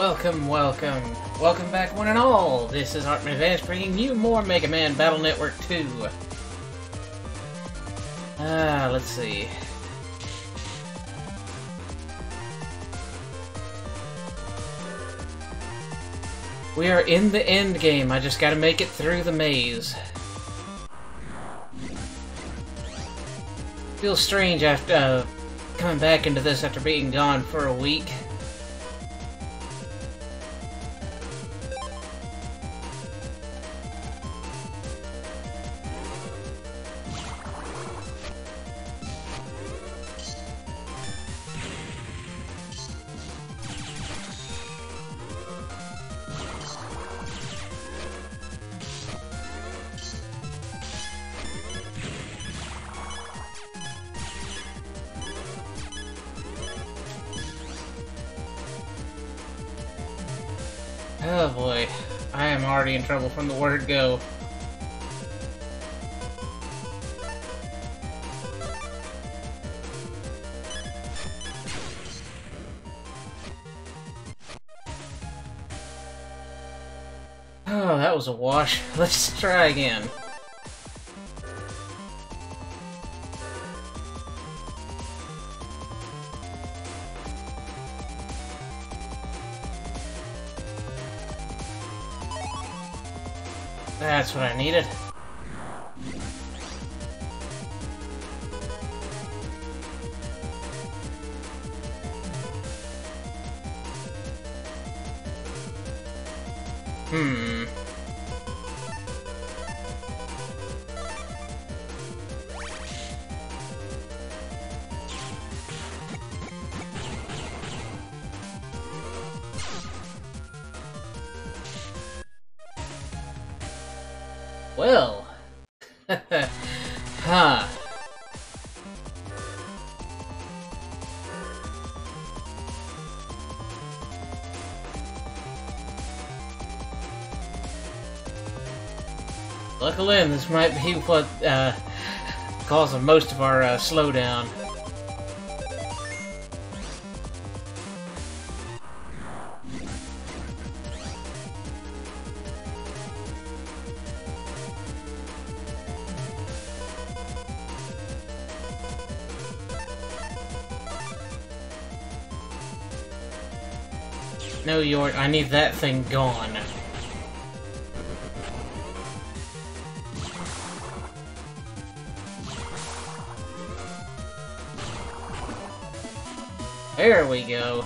Welcome, welcome. Welcome back, one and all. This is Artman Advance bringing you more Mega Man Battle Network 2. Let's see. We are in the end game. I just gotta make it through the maze. Feels strange after coming back into this after being gone for a week. Oh boy, I am already in trouble from the word go. Oh, that was a wash. Let's try again. That's what I needed. Well, huh. Luckily, this might be what caused most of our slowdown. No, I need that thing gone. There we go.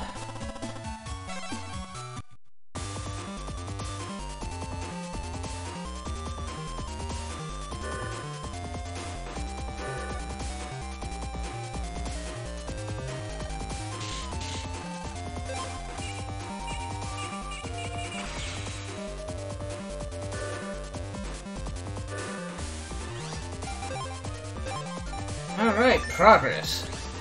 Alright, progress.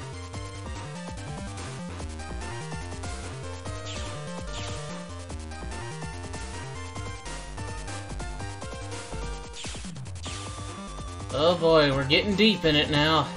Oh boy, we're getting deep in it now.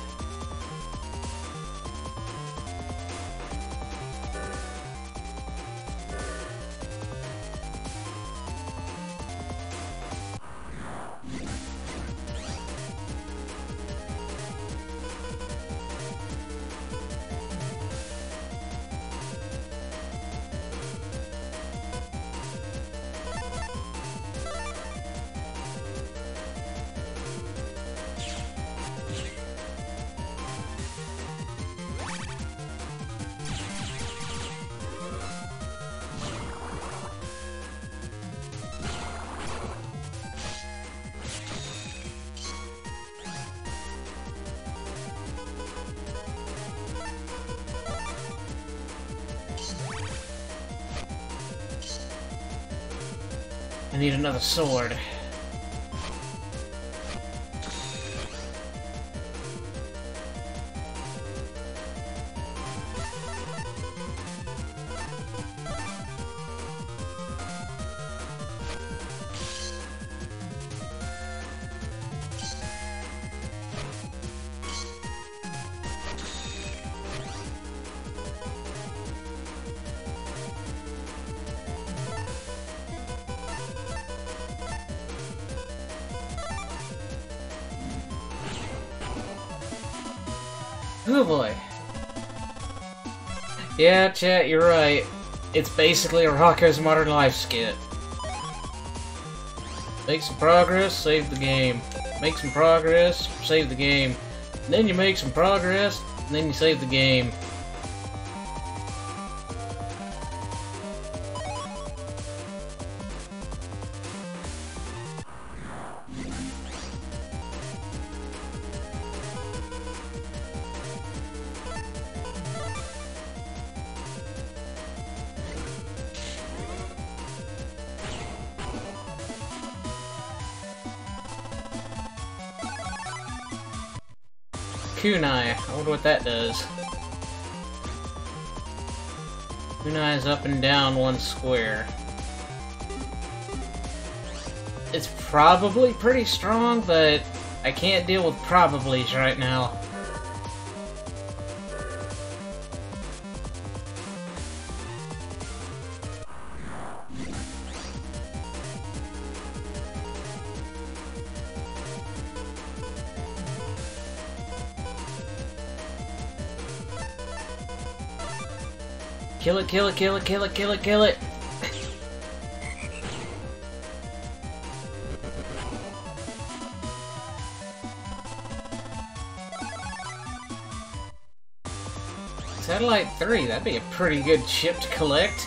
I need another sword. Oh boy. Yeah, chat, you're right. It's basically a Rocko's Modern Life skit. Make some progress, save the game. Make some progress, save the game. And then you make some progress, and then you save the game. Kunai. I wonder what that does. Kunai is up and down one square. It's probably pretty strong, but I can't deal with probablys right now. Kill it, kill it, kill it, kill it, kill it, kill it! Satellite 3, that'd be a pretty good chip to collect.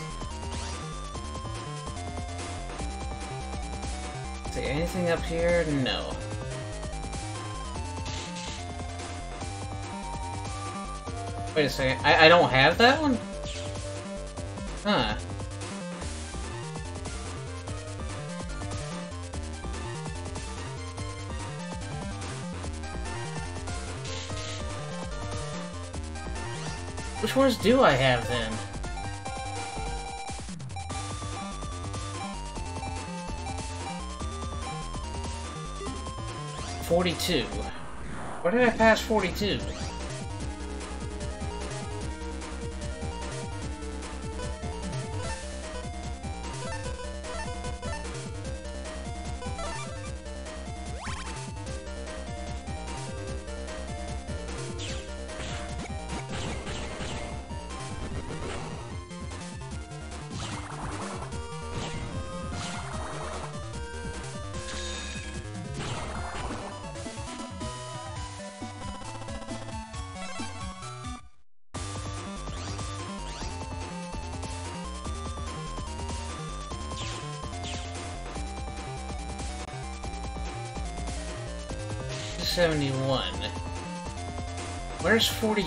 See, anything up here? No. Wait a second, I don't have that one? Huh. Which ones do I have then? $42. Where did I pass 42? $71. Where's 42?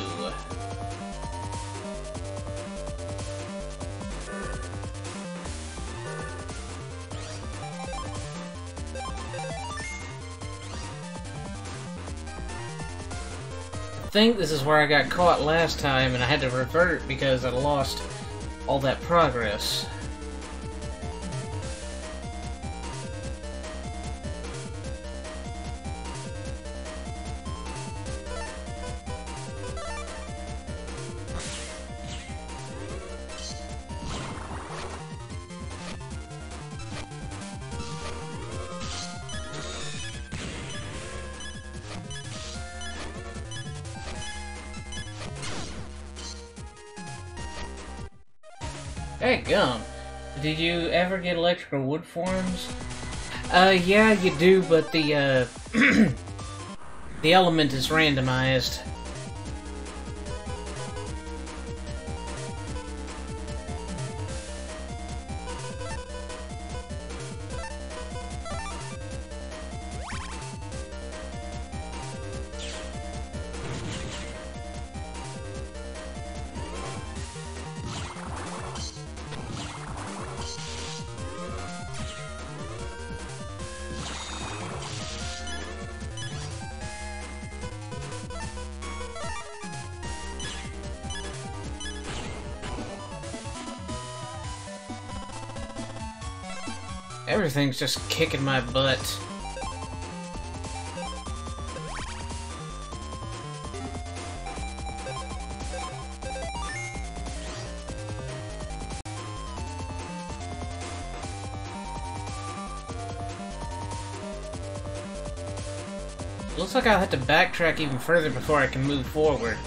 I think this is where I got caught last time and I had to revert because I lost all that progress. Hey, gum. Did you ever get electrical wood forms? Yeah, you do, but the, the element is randomized. Everything's just kicking my butt. Looks like I'll have to backtrack even further before I can move forward.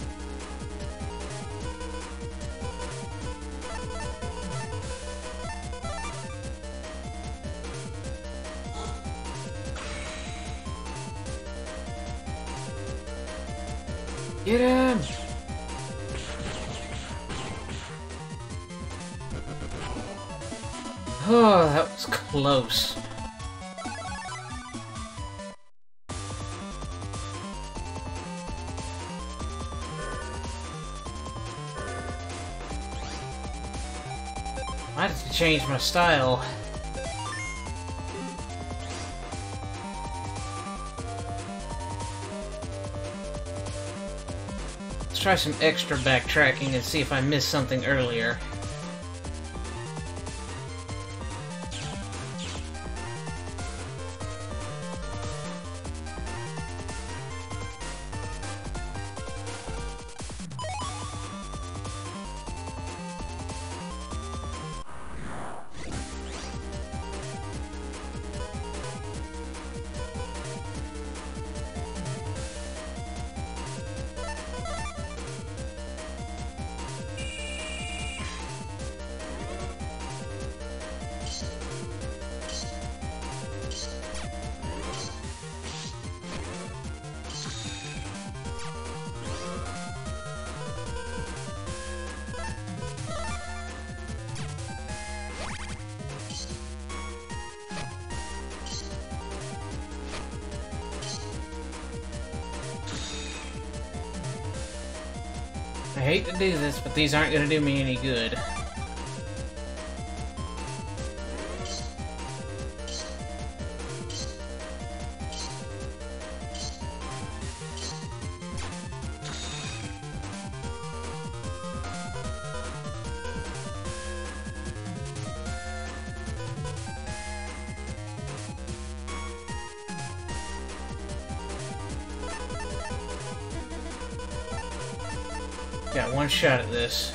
Get him! Oh, that was close. I have to change my style. Let's try some extra backtracking and see if I missed something earlier. I hate to do this, but these aren't going to do me any good. Got one shot at this.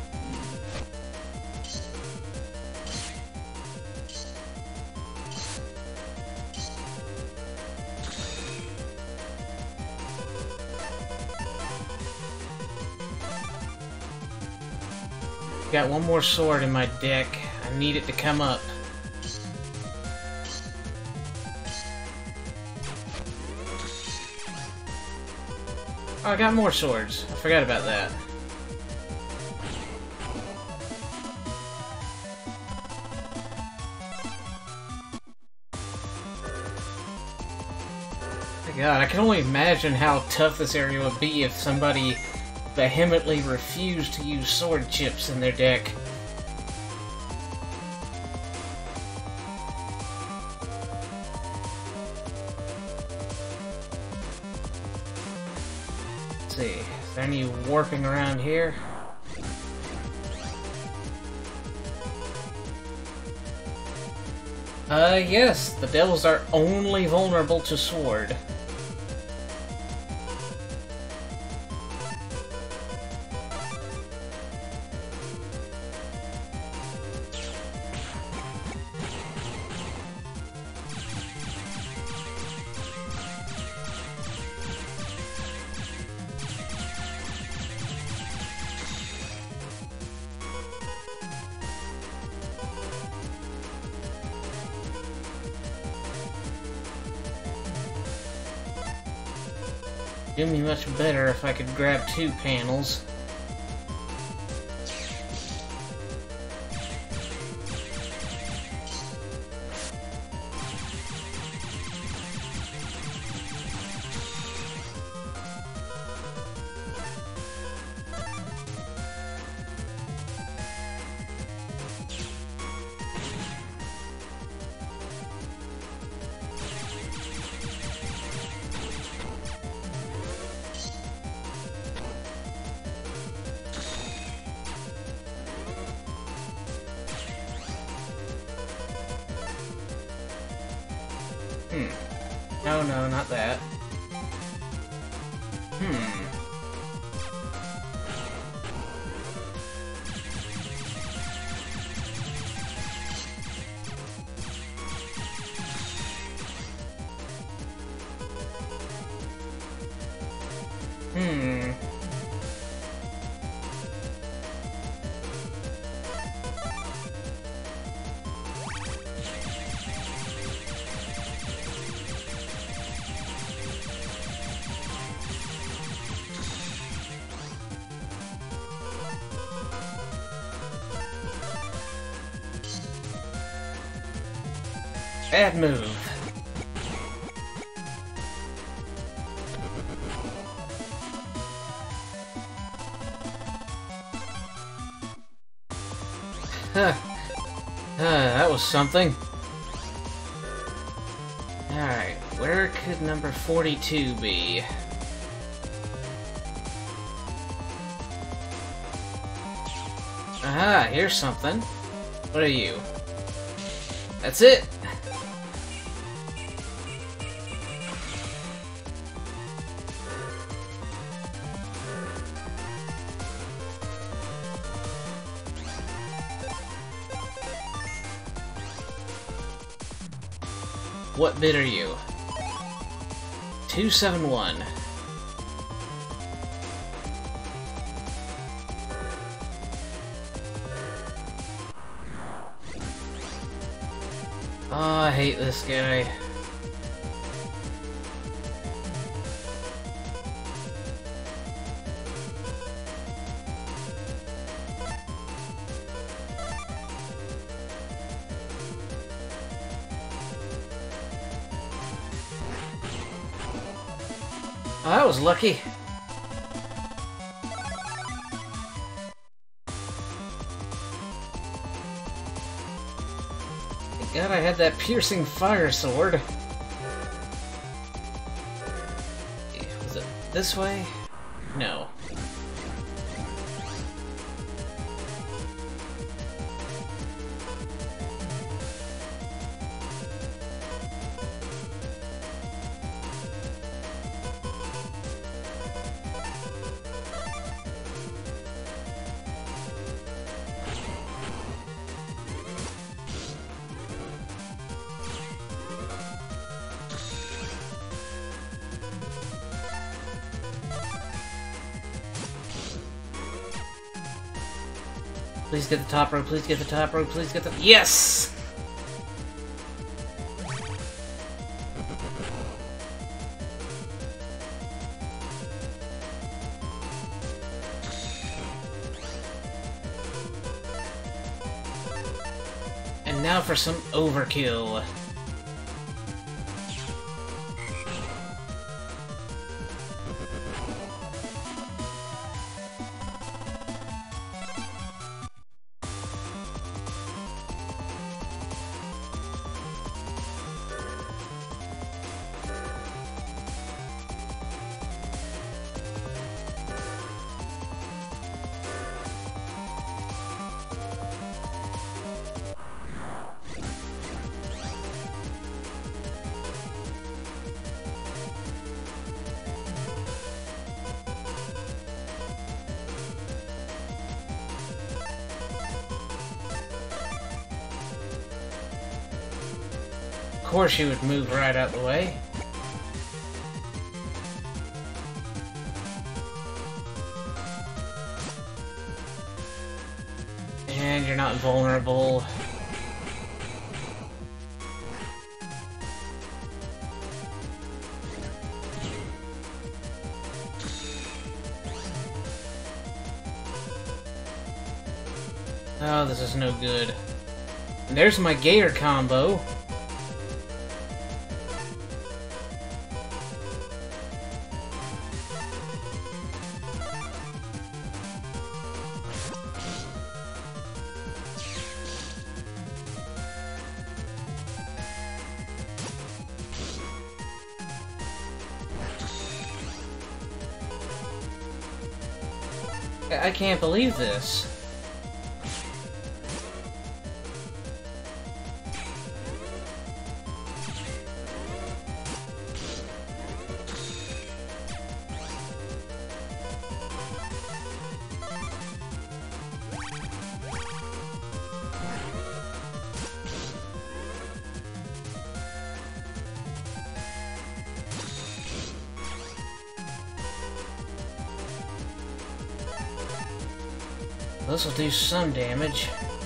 Got one more sword in my deck. I need it to come up. Oh, I got more swords. I forgot about that. My God, I can only imagine how tough this area would be if somebody vehemently refused to use sword chips in their deck. Let's see, is there any warping around here? Yes, the devils are only vulnerable to sword. Do me much better if I could grab 2 panels. No, no, not that. Hmm. Bad move. Huh. That was something. Alright, where could number 42 be? Aha, here's something. What are you? That's it! What bit are you? 271. Oh, I hate this guy. Oh, that was lucky. Thank God I had that piercing fire sword. Was it this way? No. Please get the top row, please get the top row, please get the— Yes! And now for some overkill. Of course you would move right out the way. And you're not vulnerable. Oh, this is no good. And there's my Gator combo. I can't believe this. This will do some damage.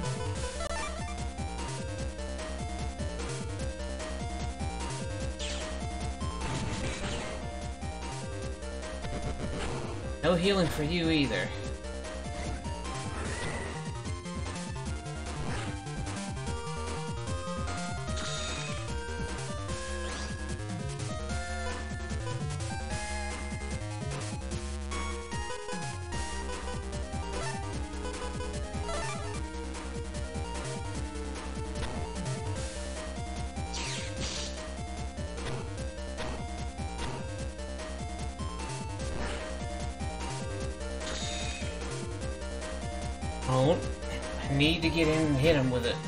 No healing for you either. Oh, I need to get in and hit him with it.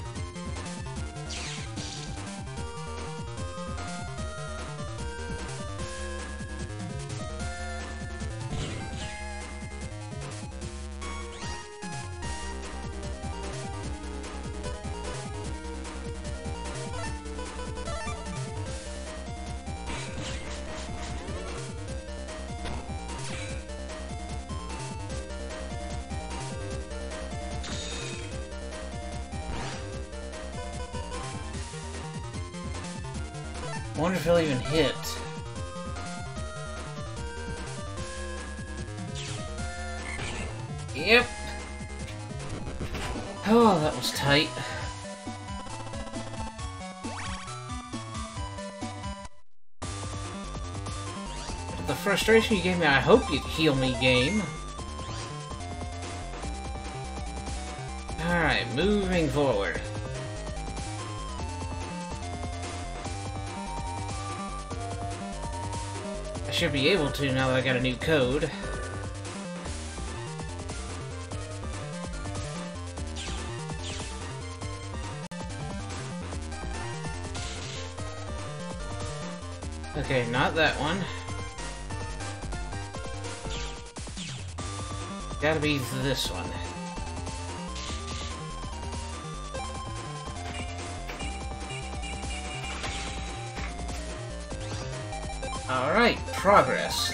I wonder if he'll even hit. Yep. Oh, that was tight. The frustration you gave me, I hope you'd heal me, game. Alright, moving forward. I should be able to now that I got a new code. Okay, not that one. Gotta be this one. Alright, progress.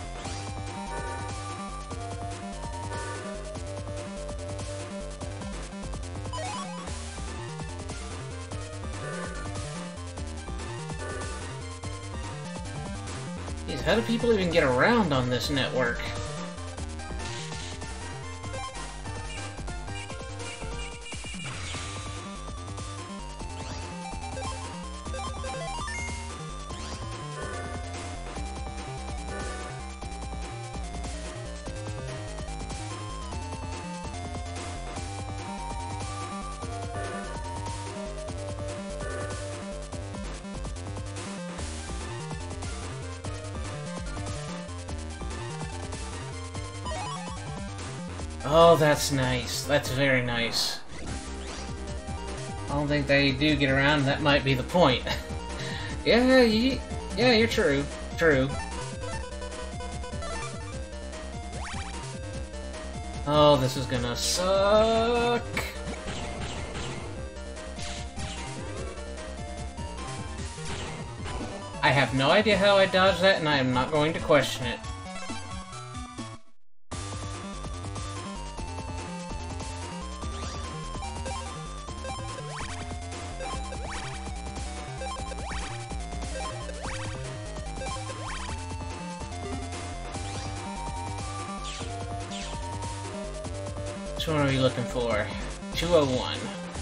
Jeez, how do people even get around on this network? Oh, that's nice. That's very nice. I don't think they do get around. That might be the point. Yeah, you're true. True. Oh, this is gonna suck. I have no idea how I dodged that, and I am not going to question it. Which one are we looking for? 201.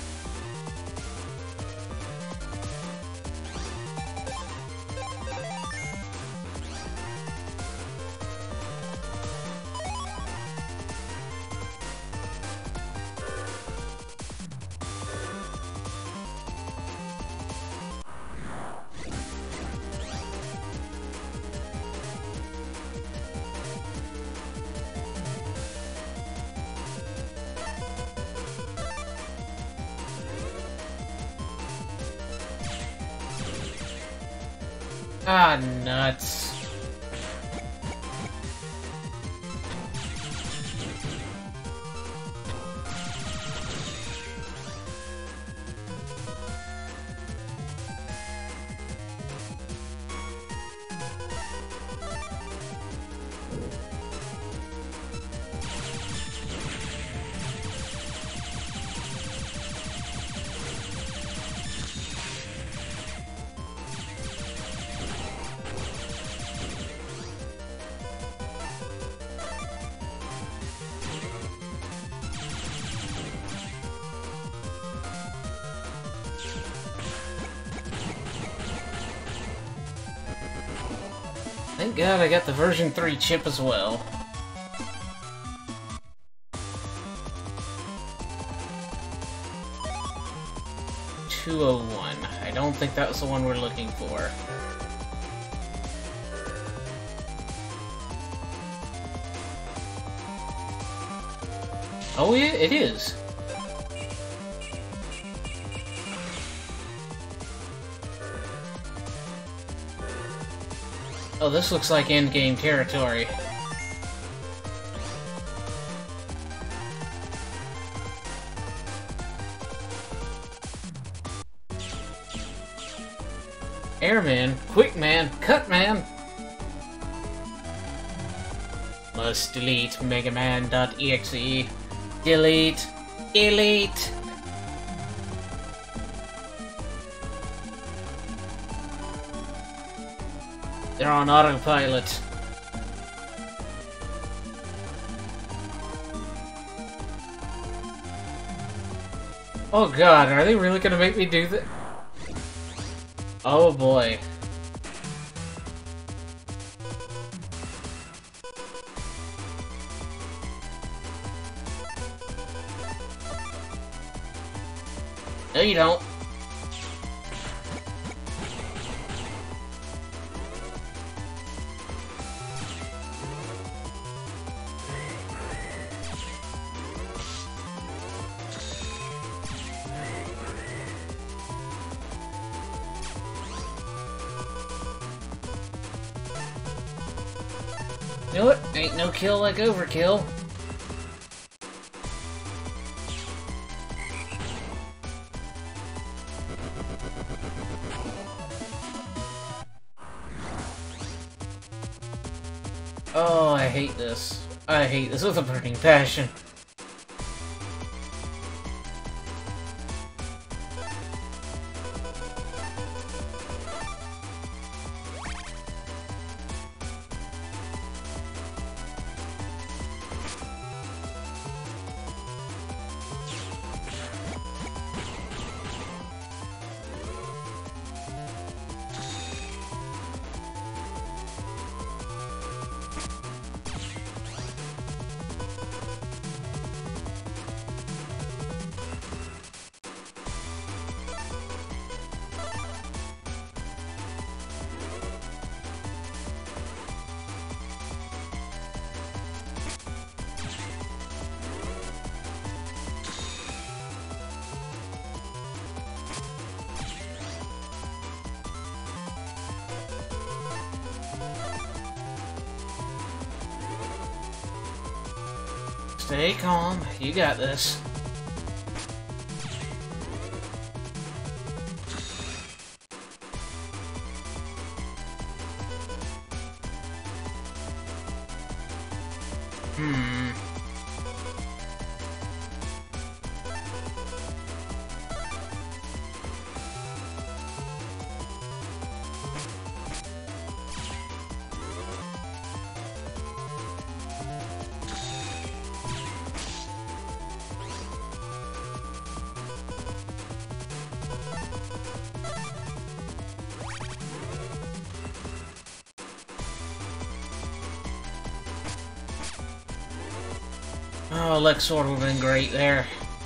Ah, nuts. Thank God I got the version 3 chip as well. .201. I don't think that was the one we're looking for. Oh yeah, it is. Oh, this looks like endgame territory. Airman, quick man, cut man! Must delete megaman.exe. Delete. Delete. They're on autopilot. Oh god, are they really gonna make me do that? Oh boy. No, you don't. You know what? Ain't no kill like overkill. Oh, I hate this. I hate this with a burning passion. Stay calm. You got this. Oh, Lexor would have been great there.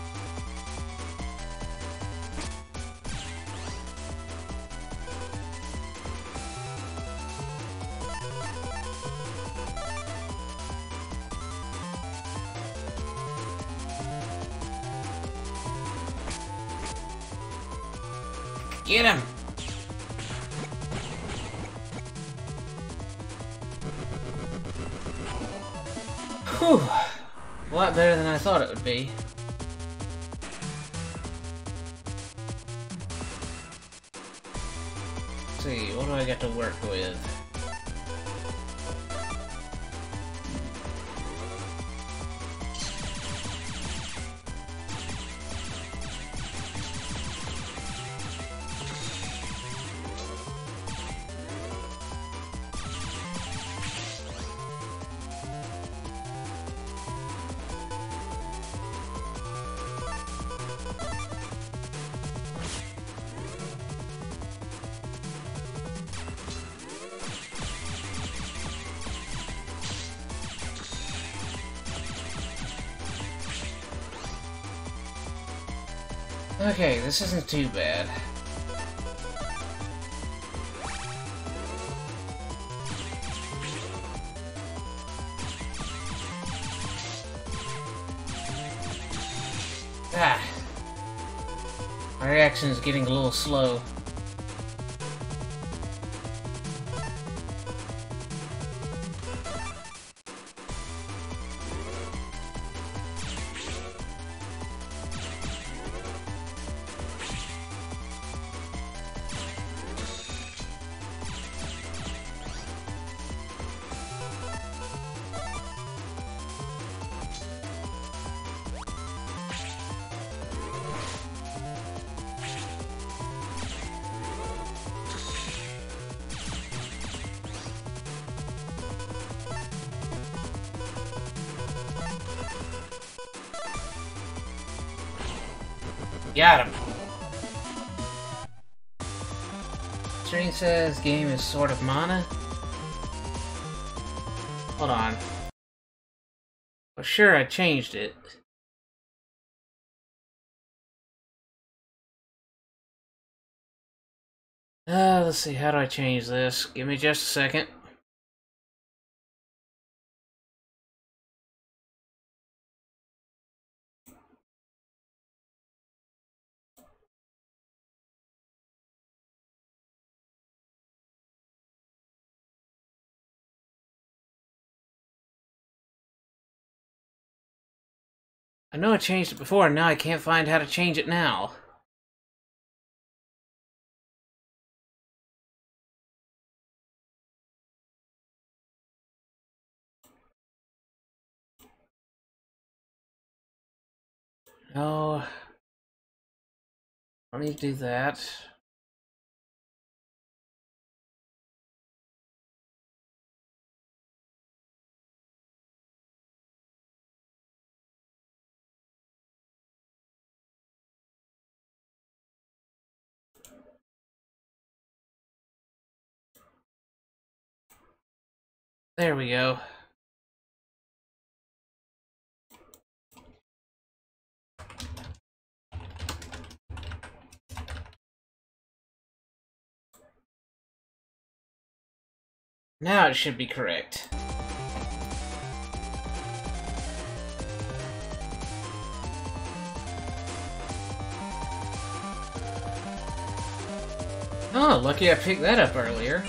Get him! Whew. A lot better than I thought it would be. Let's see, what do I got to work with? Okay, this isn't too bad. Ah. My reaction is getting a little slow. Got him. Stream says game is sort of mana. Hold on. Well, sure, I changed it. Let's see, how do I change this? Give me just a second. I know I changed it before, and now I can't find how to change it now. No. I don't need to do that. There we go. Now it should be correct. Oh, lucky I picked that up earlier.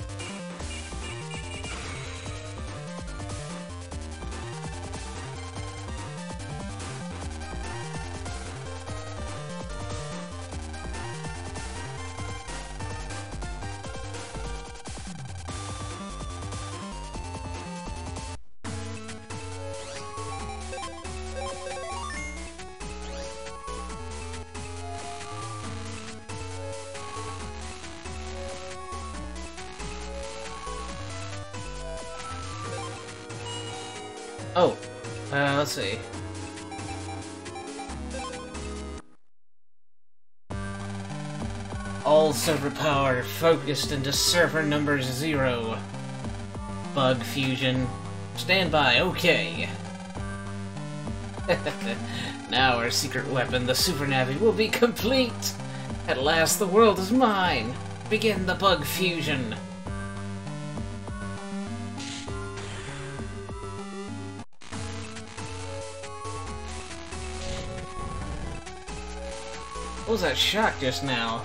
Oh, let's see. All server power focused into server number 0. Bug fusion. Stand by, okay. Now our secret weapon, the Super Navi, will be complete! At last the world is mine! Begin the bug fusion! What was that shock just now?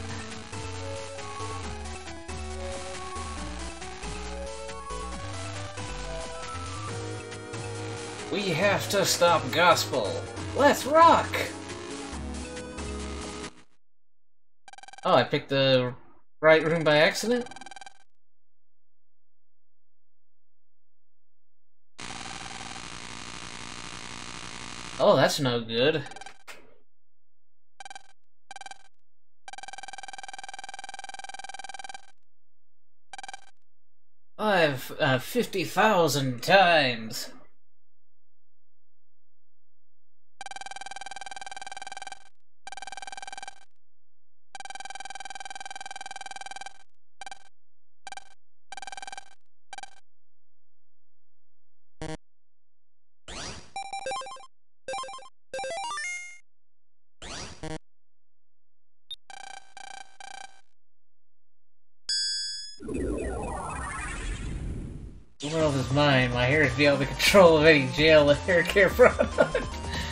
We have to stop Gospel. Let's rock! Oh, I picked the right room by accident? Oh, that's no good. I've 50,000 times. The world is mine. My hair is beyond the control of any jail and hair care product.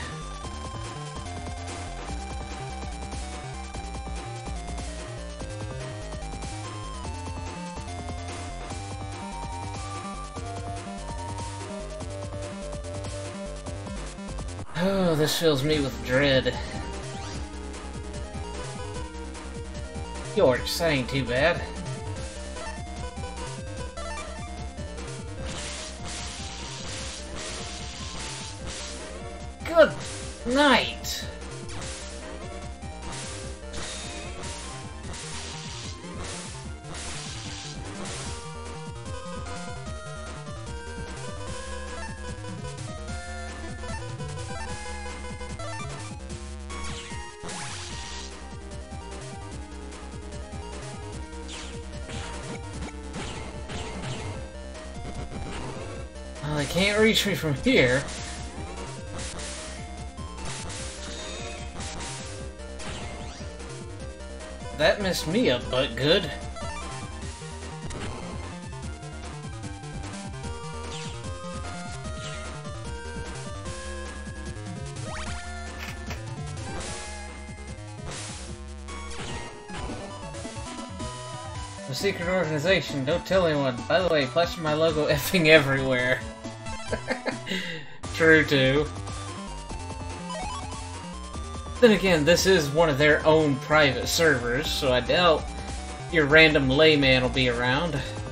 Oh, this fills me with dread. George, that ain't too bad. Good night. Well, they can't reach me from here. That messed me up, but good. A secret organization, don't tell anyone. By the way, plaster my logo effing everywhere. True, too. Then again, this is one of their own private servers, so I doubt your random layman will be around.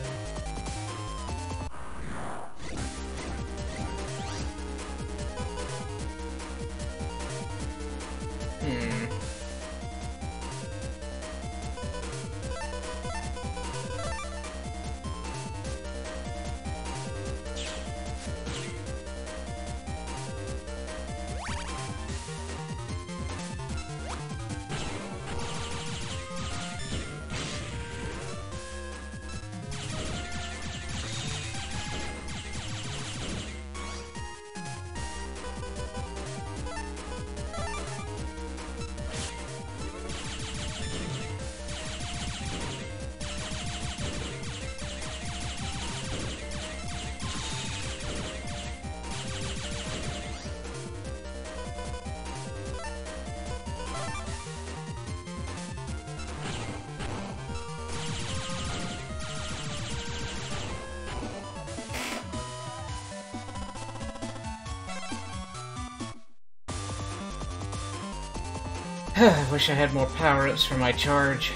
I wish I had more power-ups for my charge.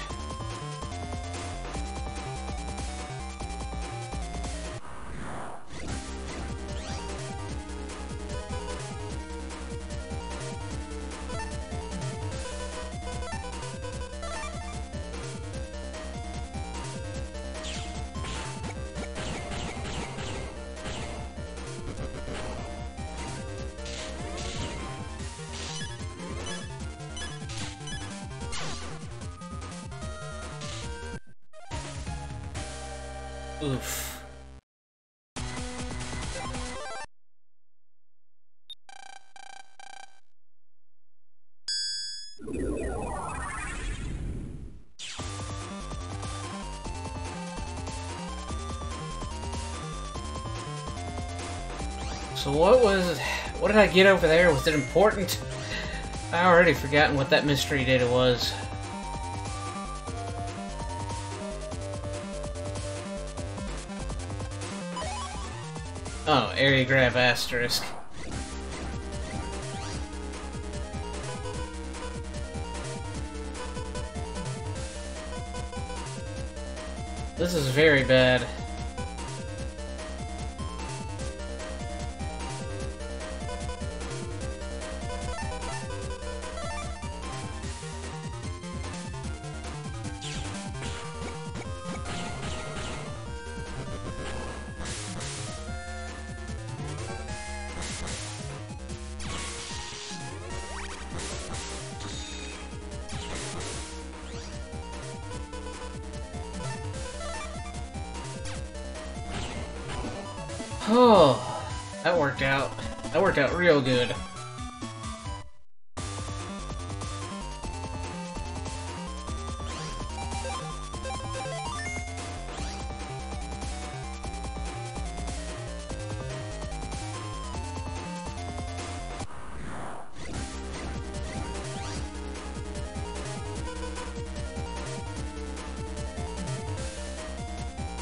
Oof. So what did I get over there? Was it important? I already forgotten what that mystery data was. Oh, area grab asterisk. This is very bad. Oh, that worked out. That worked out real good.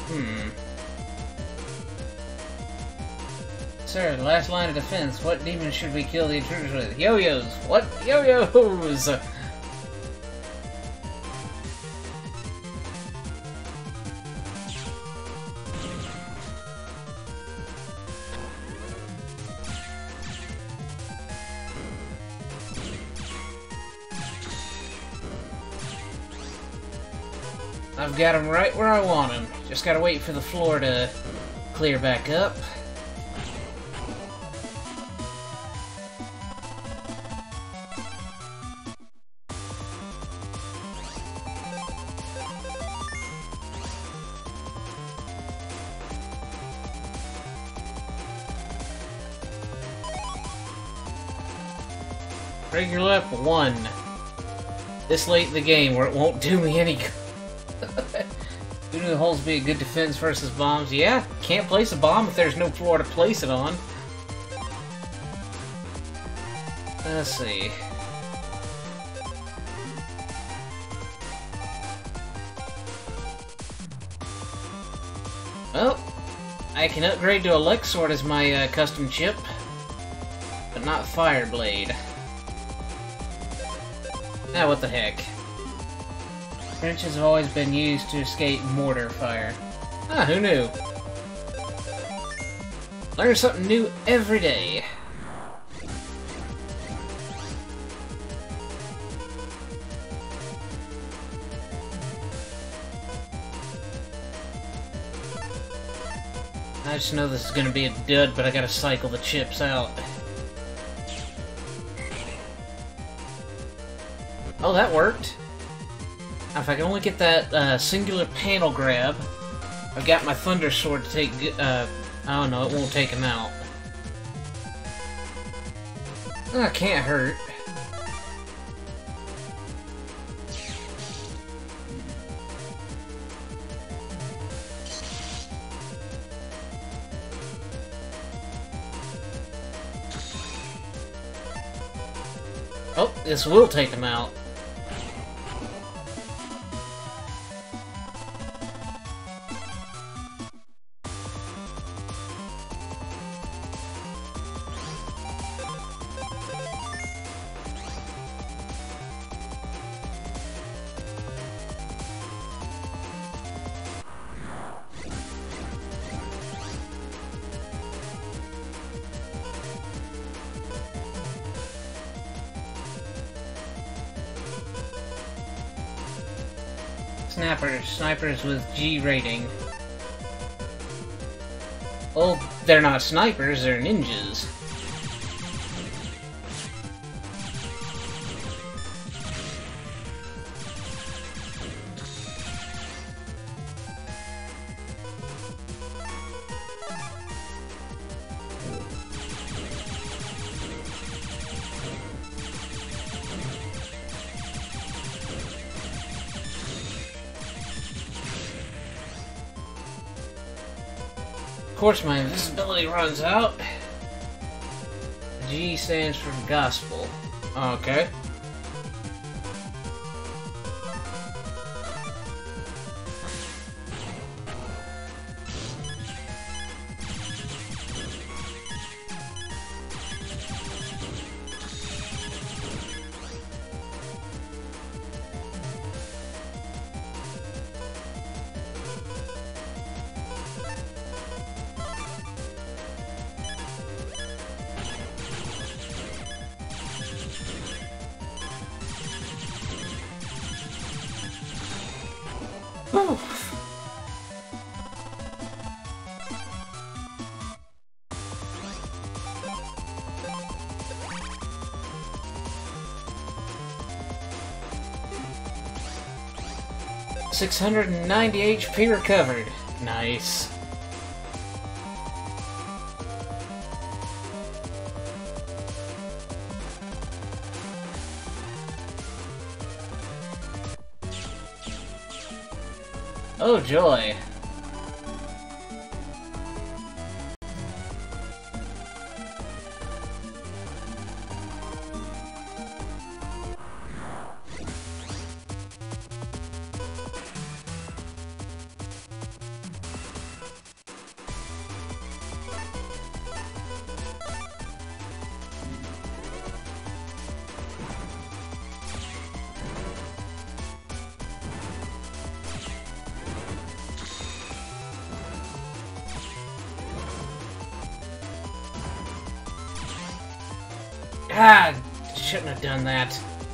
Sir, last line of defense. What demon should we kill the intruders with? Yo-yos! What? Yo-yos! I've got him right where I want him. Just gotta wait for the floor to clear back up. Regular up 1. This late in the game where it won't do me any good. Do the holes be a good defense versus bombs? Yeah, can't place a bomb if there's no floor to place it on. Let's see. Well, I can upgrade to Elect Sword as my custom chip, but not Fireblade. Ah, what the heck. Trenches have always been used to escape mortar fire. Ah, who knew? Learn something new every day. I just know this is gonna be a dud, but I gotta cycle the chips out. Oh, that worked. If I can only get that singular panel grab, I've got my Thunder Sword to take. Oh no, it won't take him out. That can't hurt. Oh, this will take him out. Snipers with G rating. Well, they're not snipers, they're ninjas. Of course my invisibility runs out. G stands for gospel. Okay. Whew. $690 HP recovered. Nice. Oh joy. Ah, shouldn't have done that.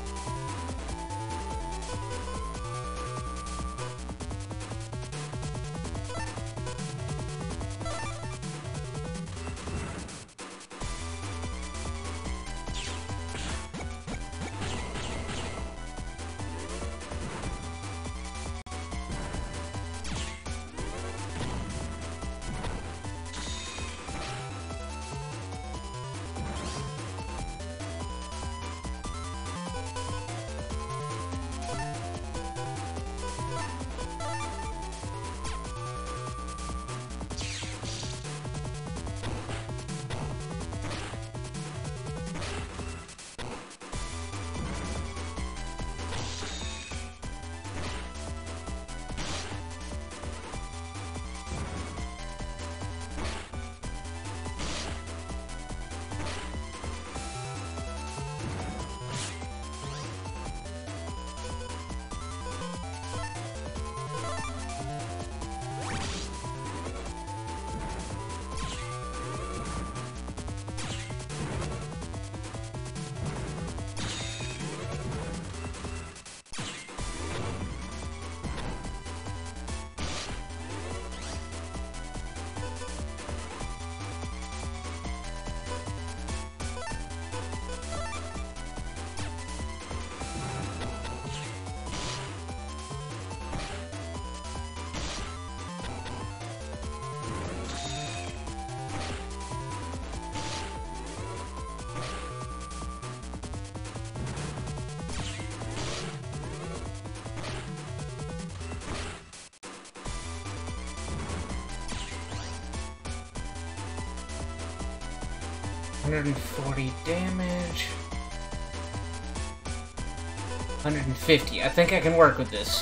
$140 damage. 150. I think I can work with this.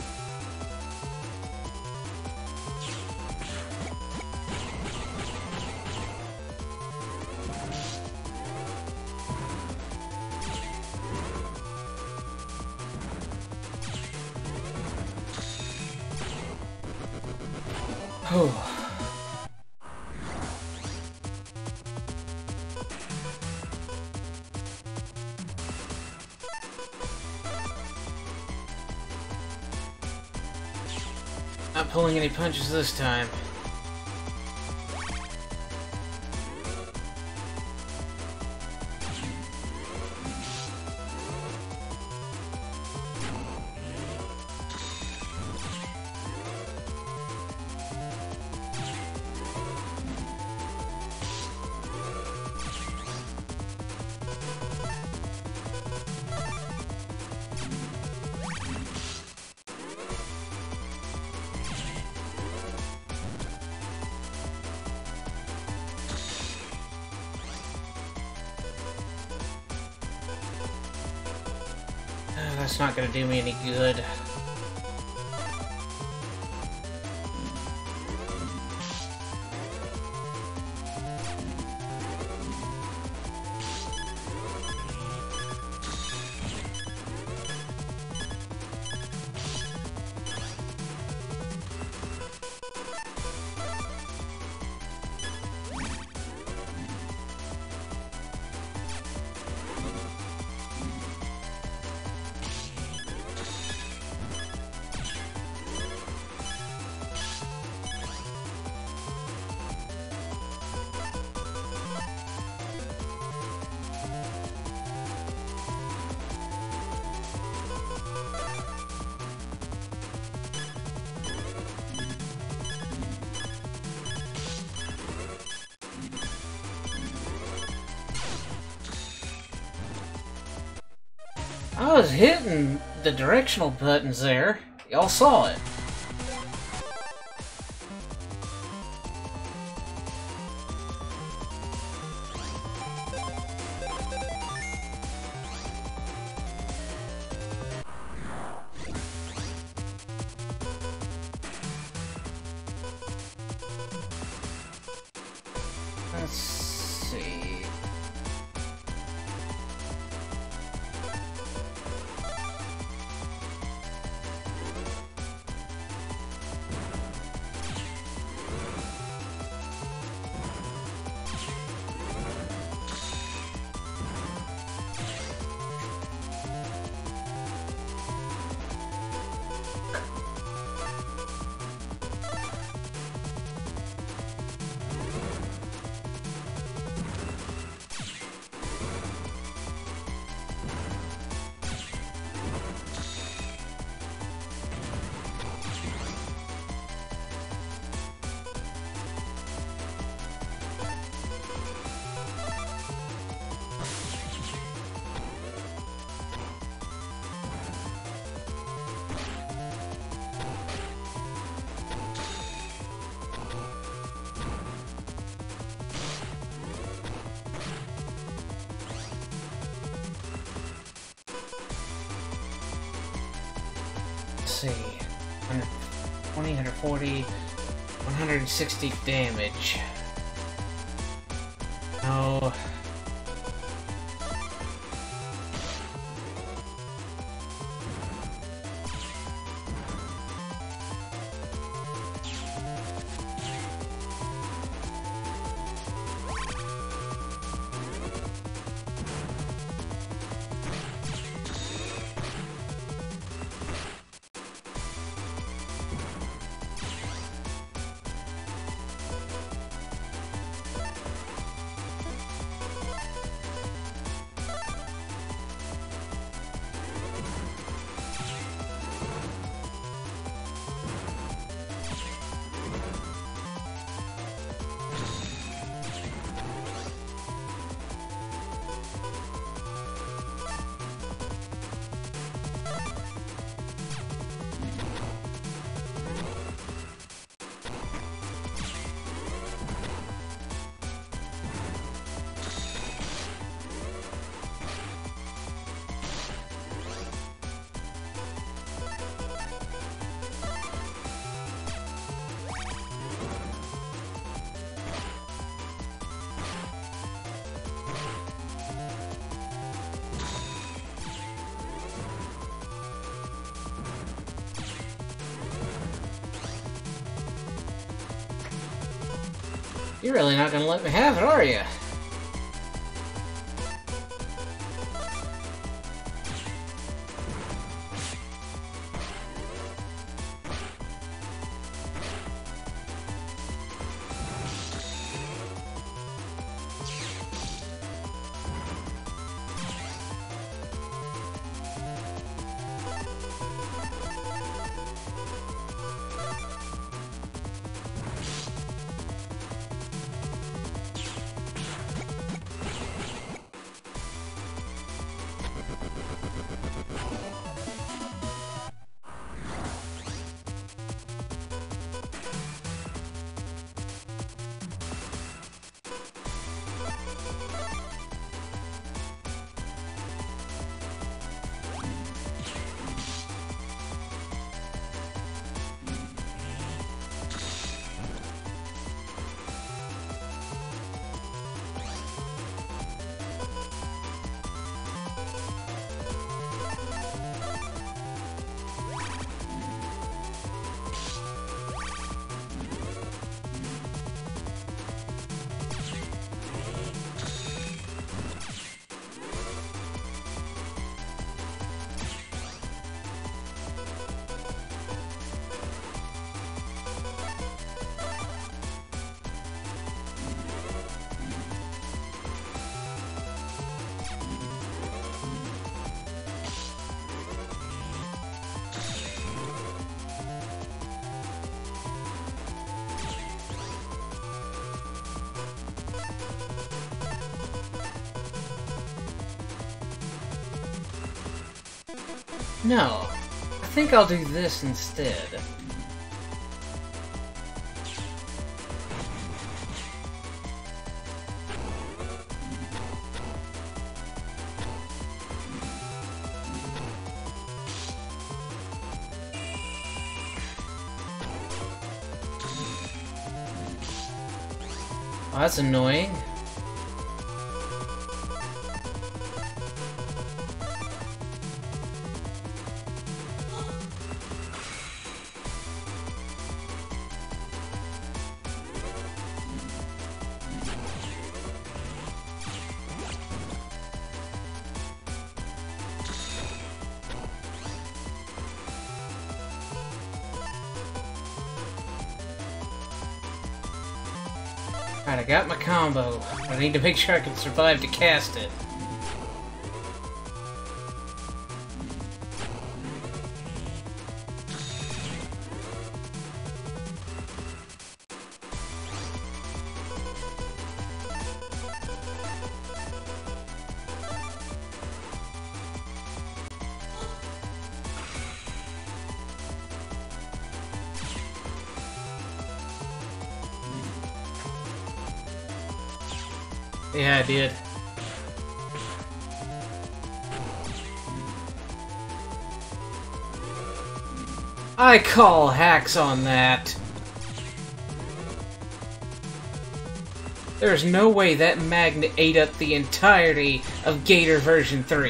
Oh. Not pulling any punches this time. That's not gonna do me any good. I was hitting the directional buttons there. Y'all saw it. Let's see. see. 120, 140, 160 damage. No. You're really not gonna let me have it, are you? No. I think I'll do this instead. Oh, that's annoying. Alright, I got my combo. I need to make sure I can survive to cast it. Yeah, I did. I call hacks on that. There's no way that magnet ate up the entirety of Gator version 3.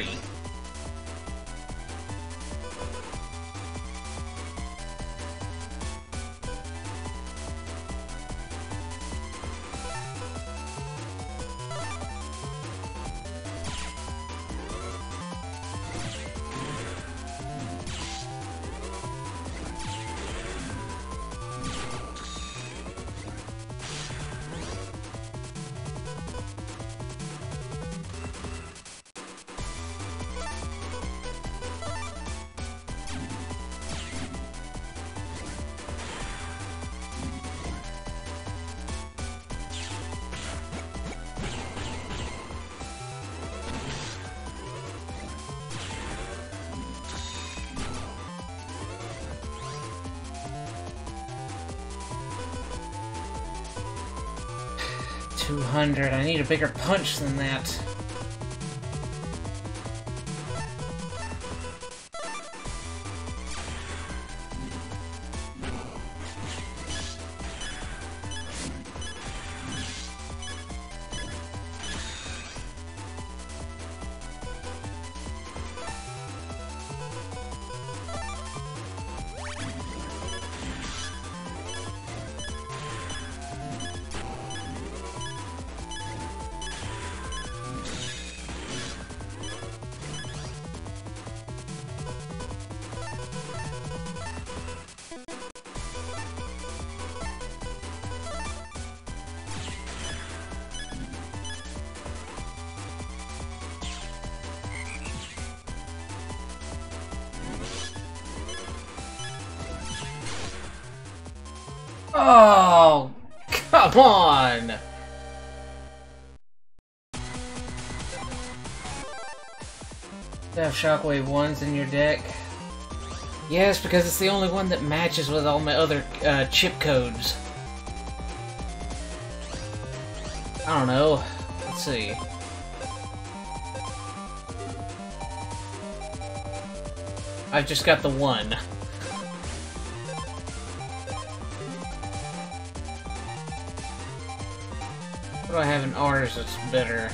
$200. I need a bigger punch than that. Oh, come on! You have Shockwave 1s in your deck? Yes, because it's the only one that matches with all my other chip codes. I don't know. Let's see. I've just got the one. What do I have in ours that's better?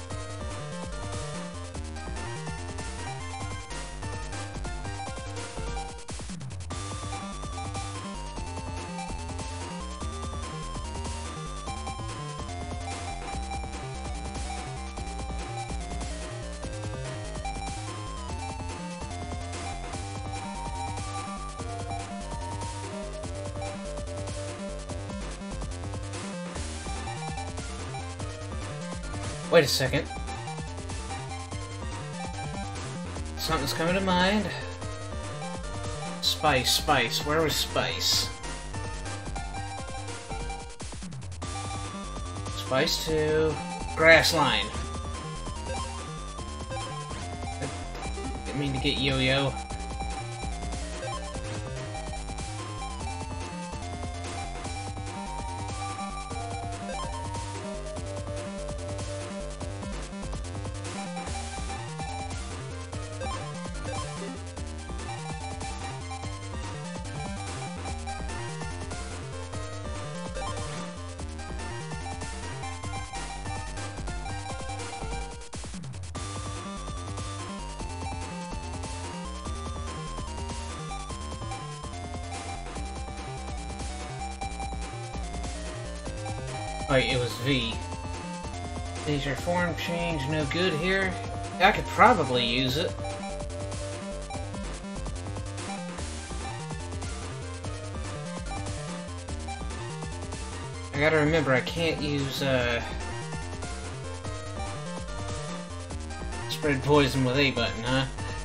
Wait a second. Something's coming to mind. Spice, Spice. Where was Spice? Spice 2. Grass line. Didn't mean to get Yo-Yo. Oh, it was V. Is your form change no good here? I could probably use it. I gotta remember, I can't use, spread poison with A button, huh?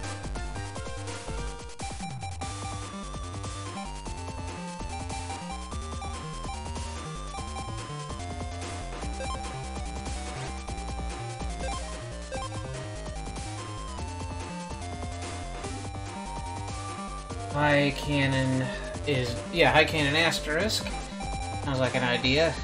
High Cannon is... yeah, High Cannon Asterisk. Sounds like an idea.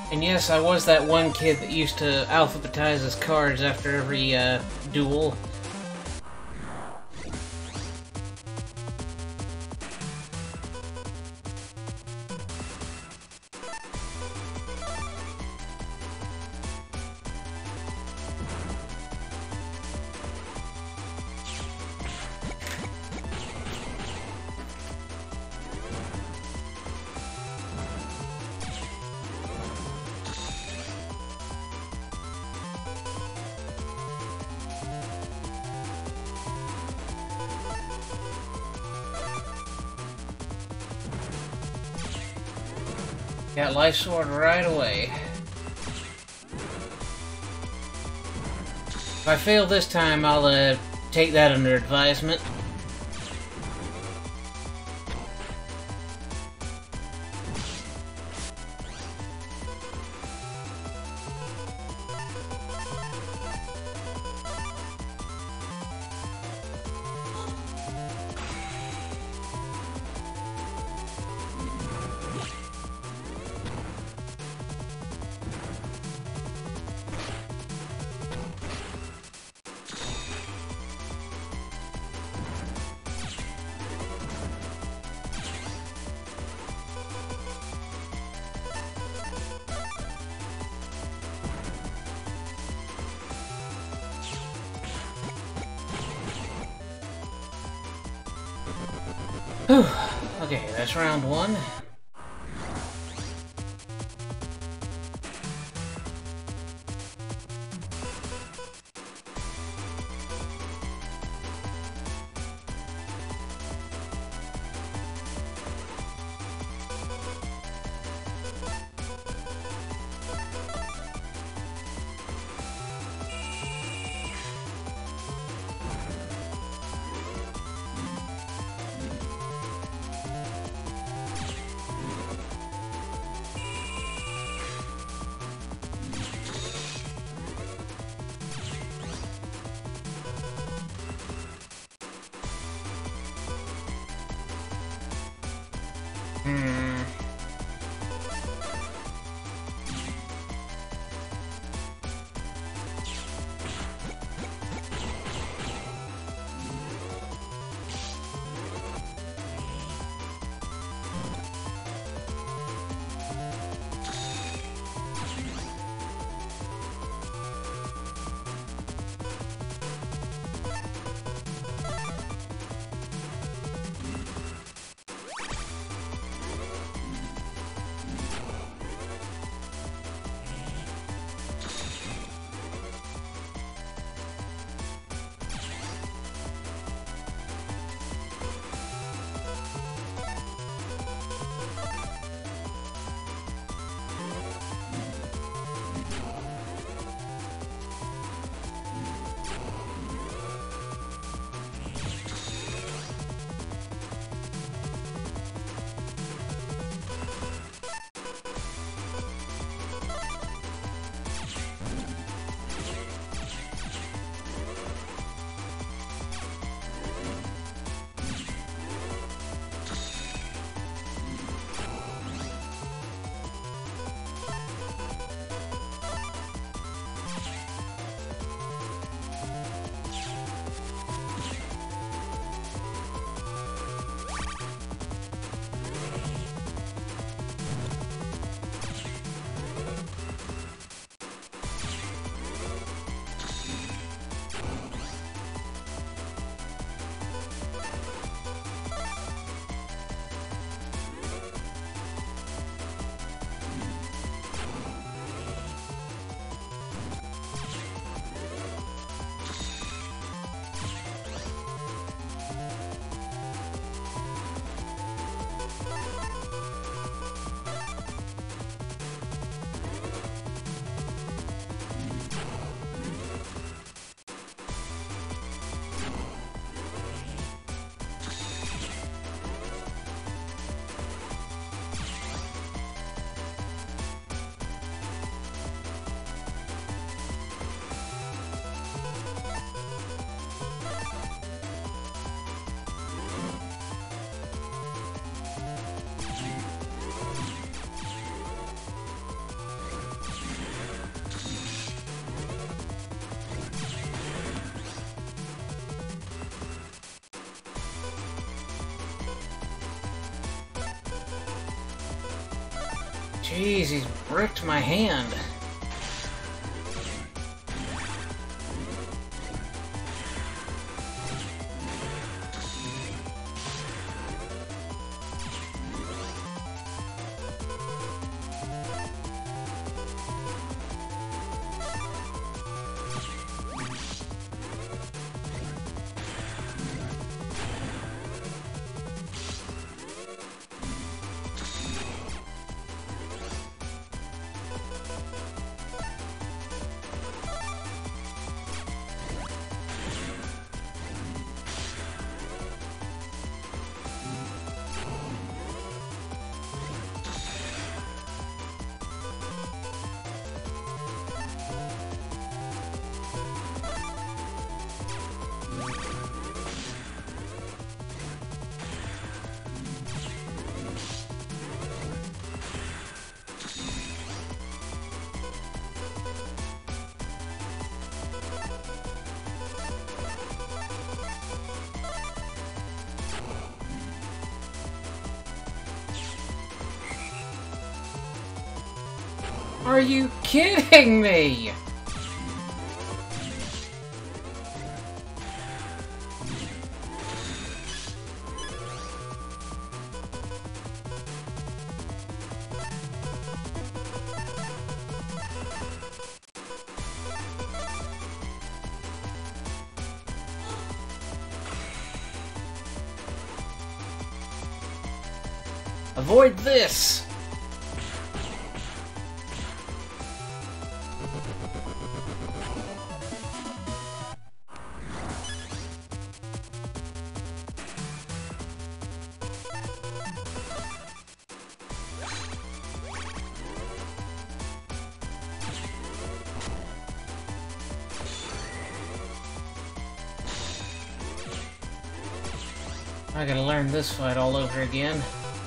And yes, I was that one kid that used to alphabetize his cards after every duel. Got Life Sword right away. If I fail this time, I'll take that under advisement. Whew. Okay, that's round one. Jeez, he's bricked my hand. Are you kidding me? Avoid this! I gotta learn this fight all over again.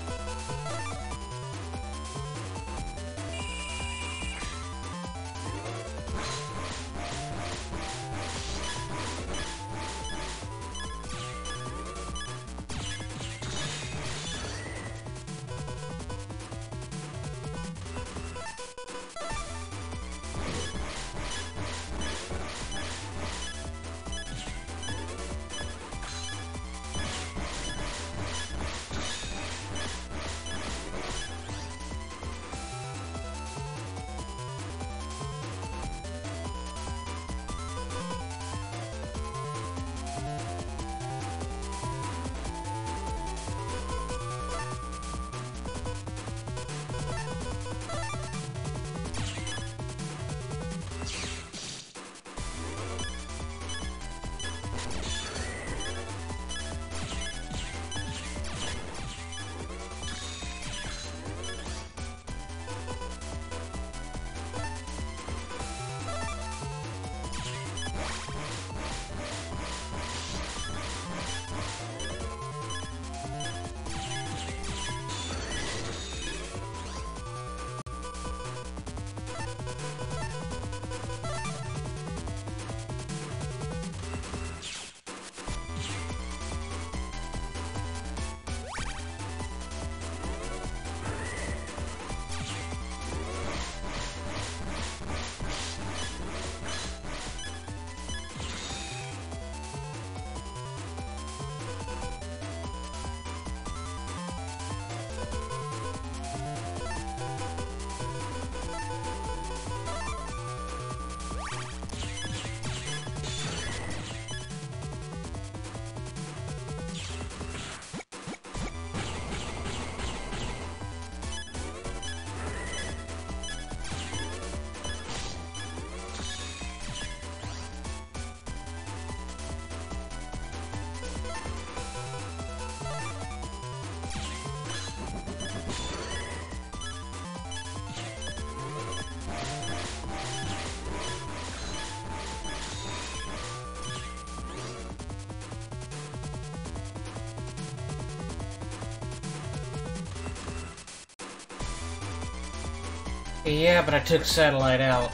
Yeah, but I took Satellite out.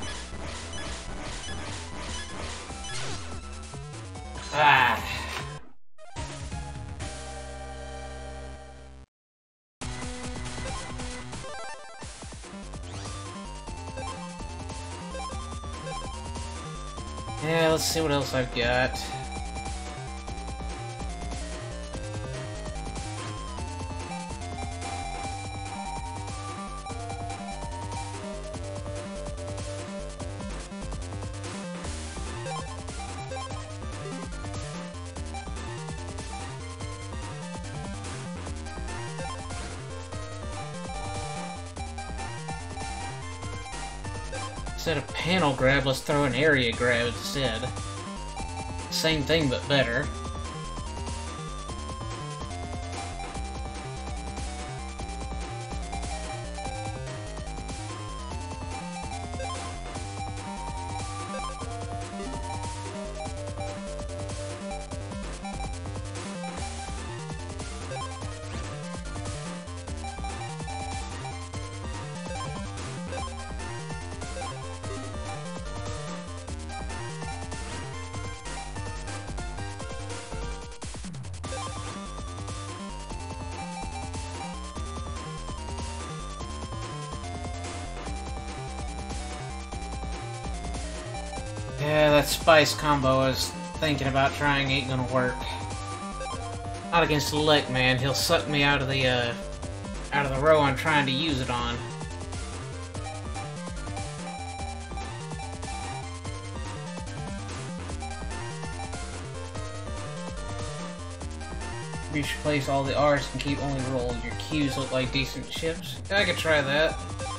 Ah. let's see what else I've got. Instead of panel grab, let's throw an area grab instead. Same thing, but better. Yeah, that spice combo I was thinking about trying ain't gonna work. Not against Lick, man. He'll suck me out of the row I'm trying to use it on. You should place all the R's and keep only roll. Your Q's look like decent chips. I could try that.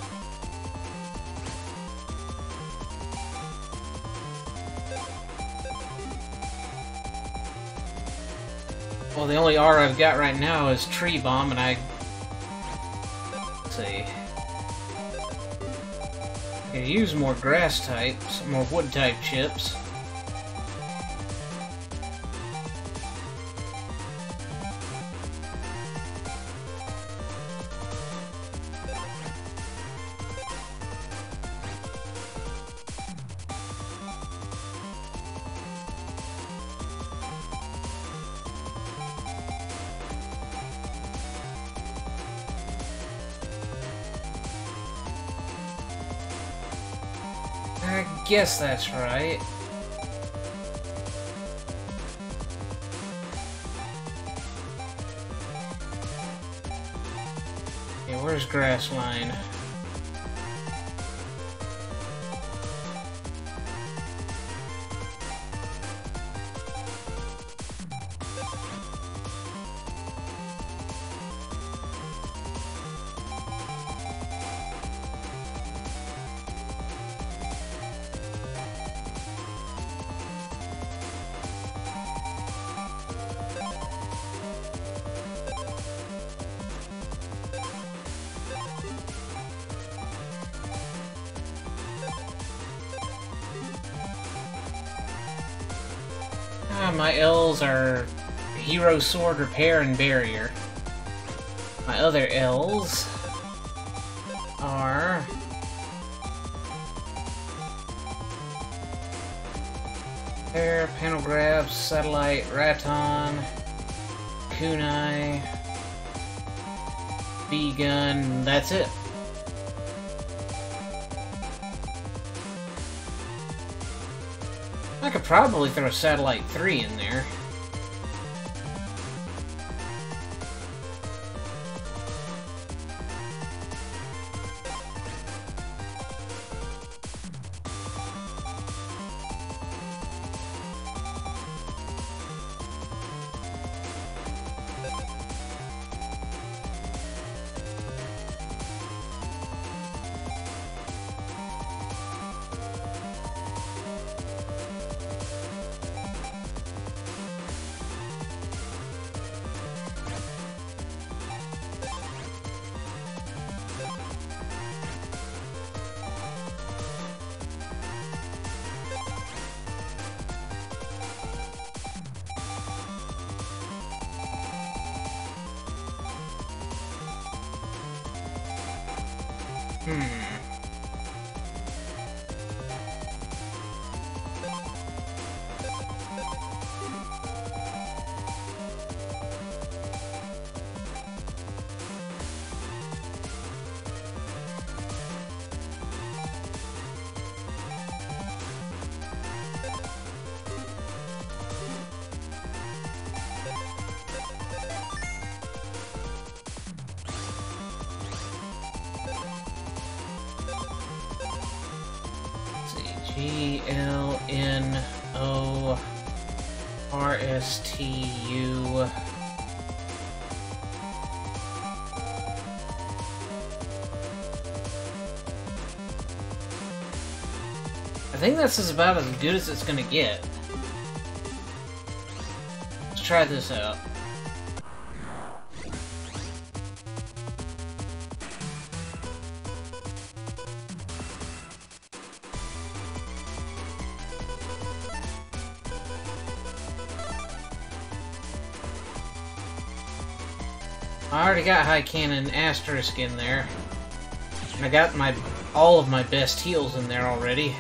Well, the only R I've got right now is Tree Bomb, and let's see. I could use more grass types, more wood type chips. I guess that's right. Okay, where's Grassline? My L's are Hero, Sword, Repair, and Barrier. My other L's are Air, Panel Grab, Satellite, Raton, Kunai, B-Gun, that's it. I could probably throw Satellite 3 in there. GLNORSTU. I think this is about as good as it's gonna get. Let's try this out. I already got High Cannon Asterisk in there. And I got all of my best heals in there already.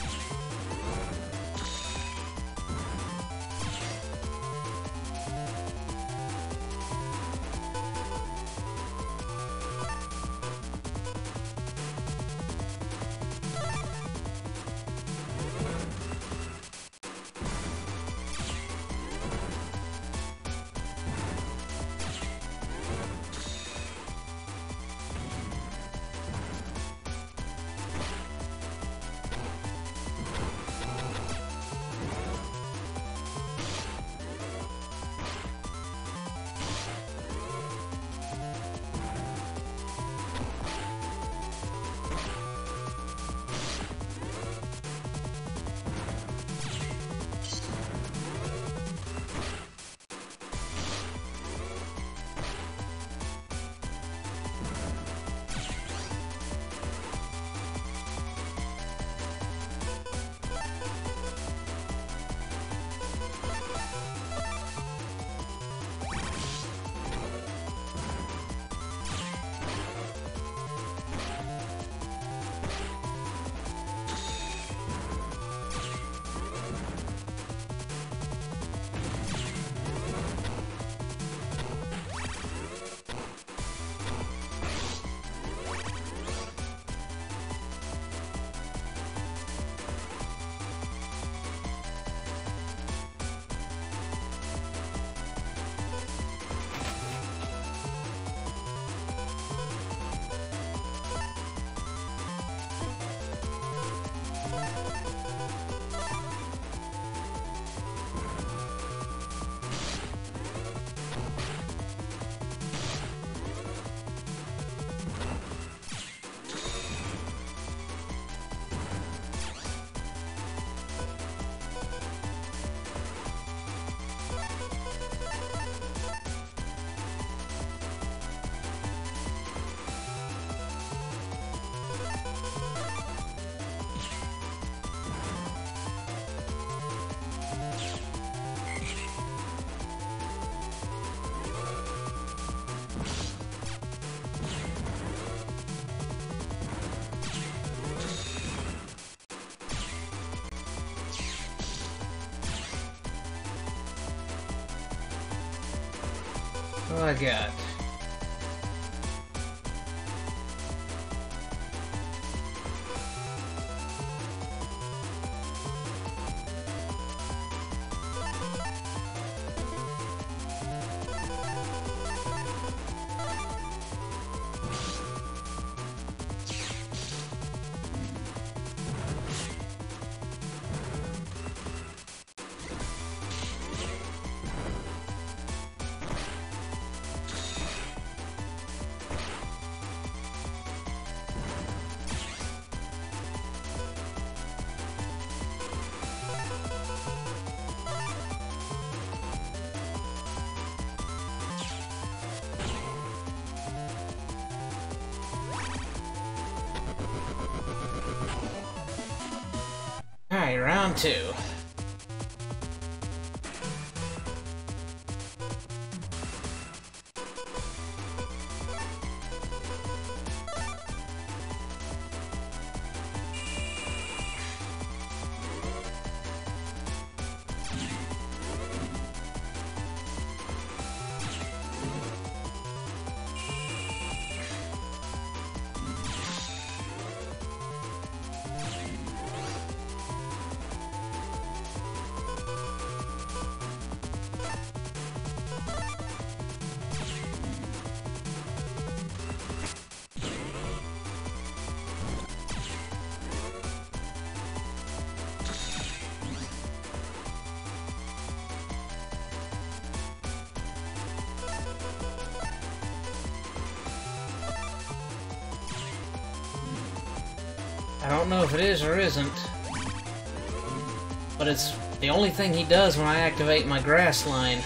What do I got? Alright, round two. I don't know if it is or isn't. But it's the only thing he does when I activate my grass line.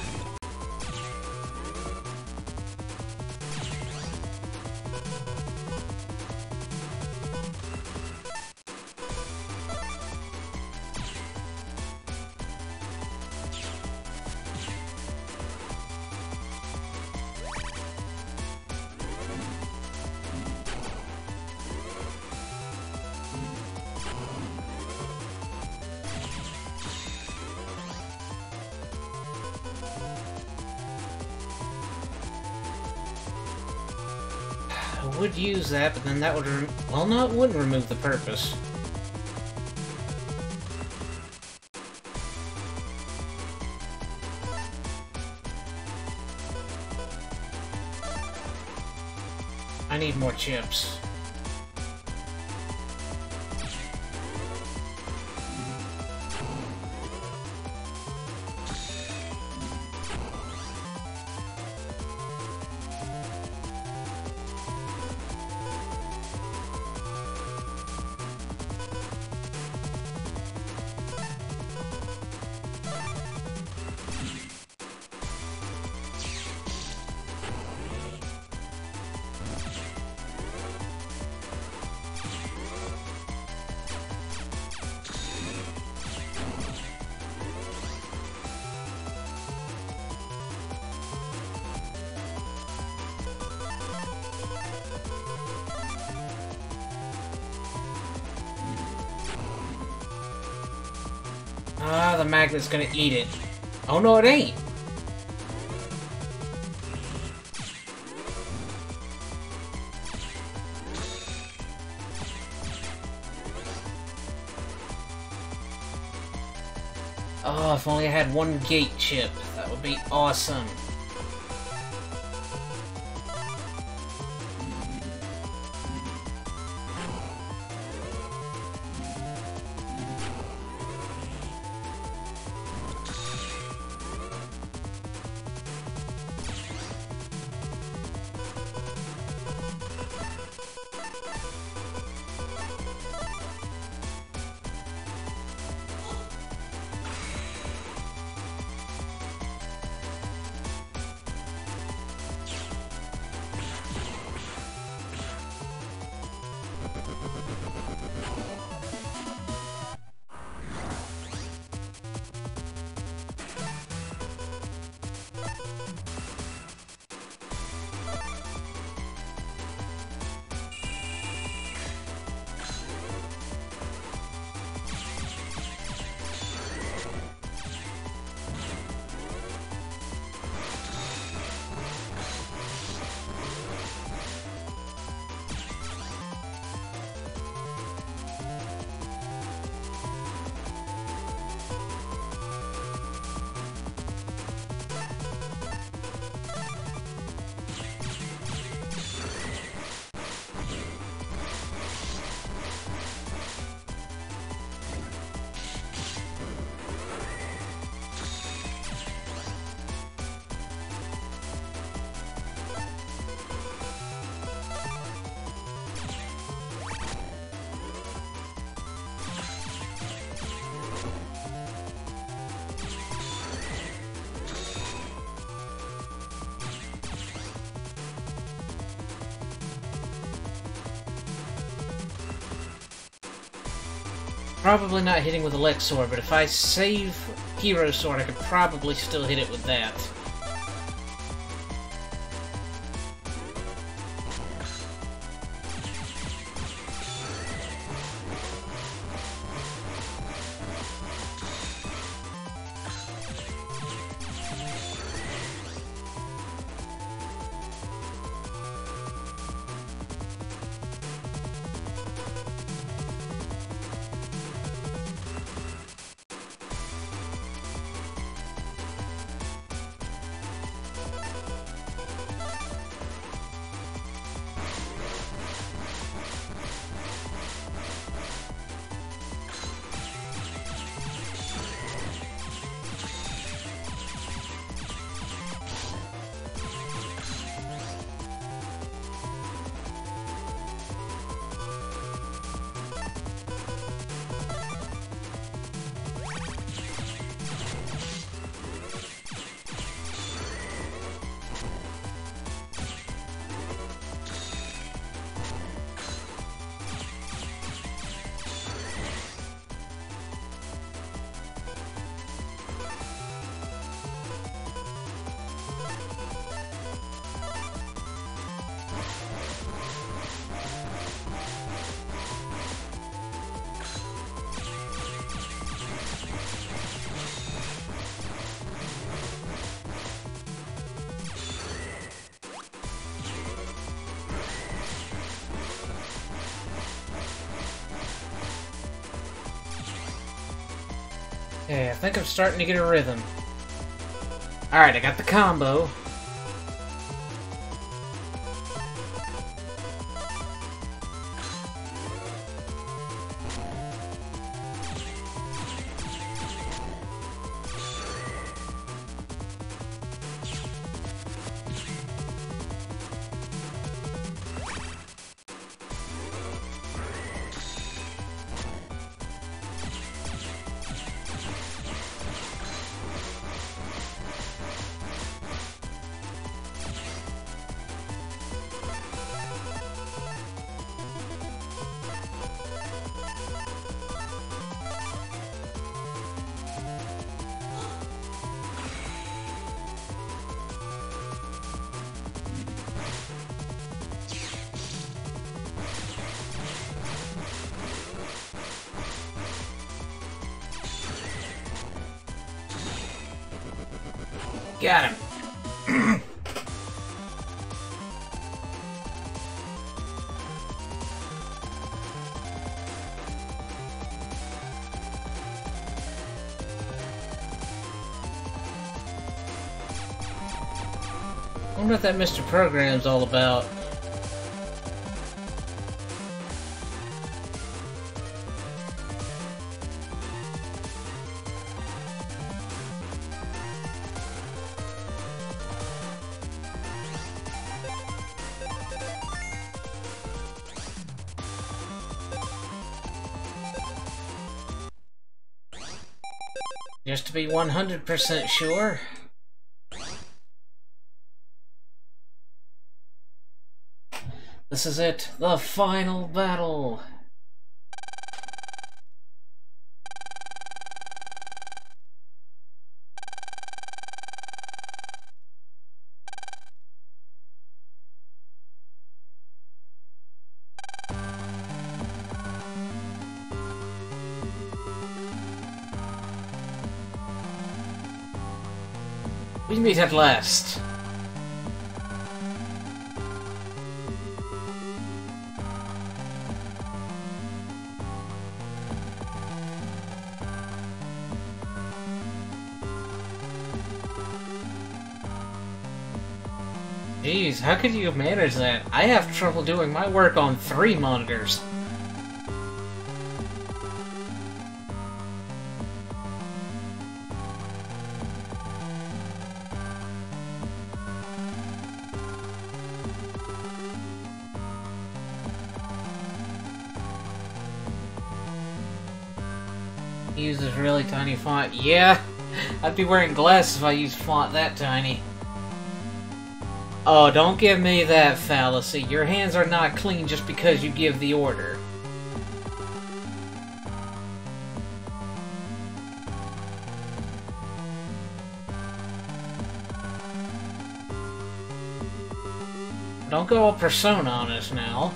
I would use that, but then that would well, no, it wouldn't remove the purpose. I need more chips. Ah, the magnet's gonna eat it. Oh no, it ain't! Oh, if only I had one gate chip. That would be awesome. Probably not hitting with Elect Sword, but if I save Hero Sword, I could probably still hit it with that. Okay, I think I'm starting to get a rhythm. Alright, I got the combo. Got him. I wonder what that Mr. Program's all about. Just to be 100% sure. This is it, the final battle. We meet at last. Jeez, how could you manage that? I have trouble doing my work on 3 monitors. He uses really tiny font. Yeah, I'd be wearing glasses if I used font that tiny. Oh, don't give me that fallacy. Your hands are not clean just because you give the order. Don't go all Persona on us now.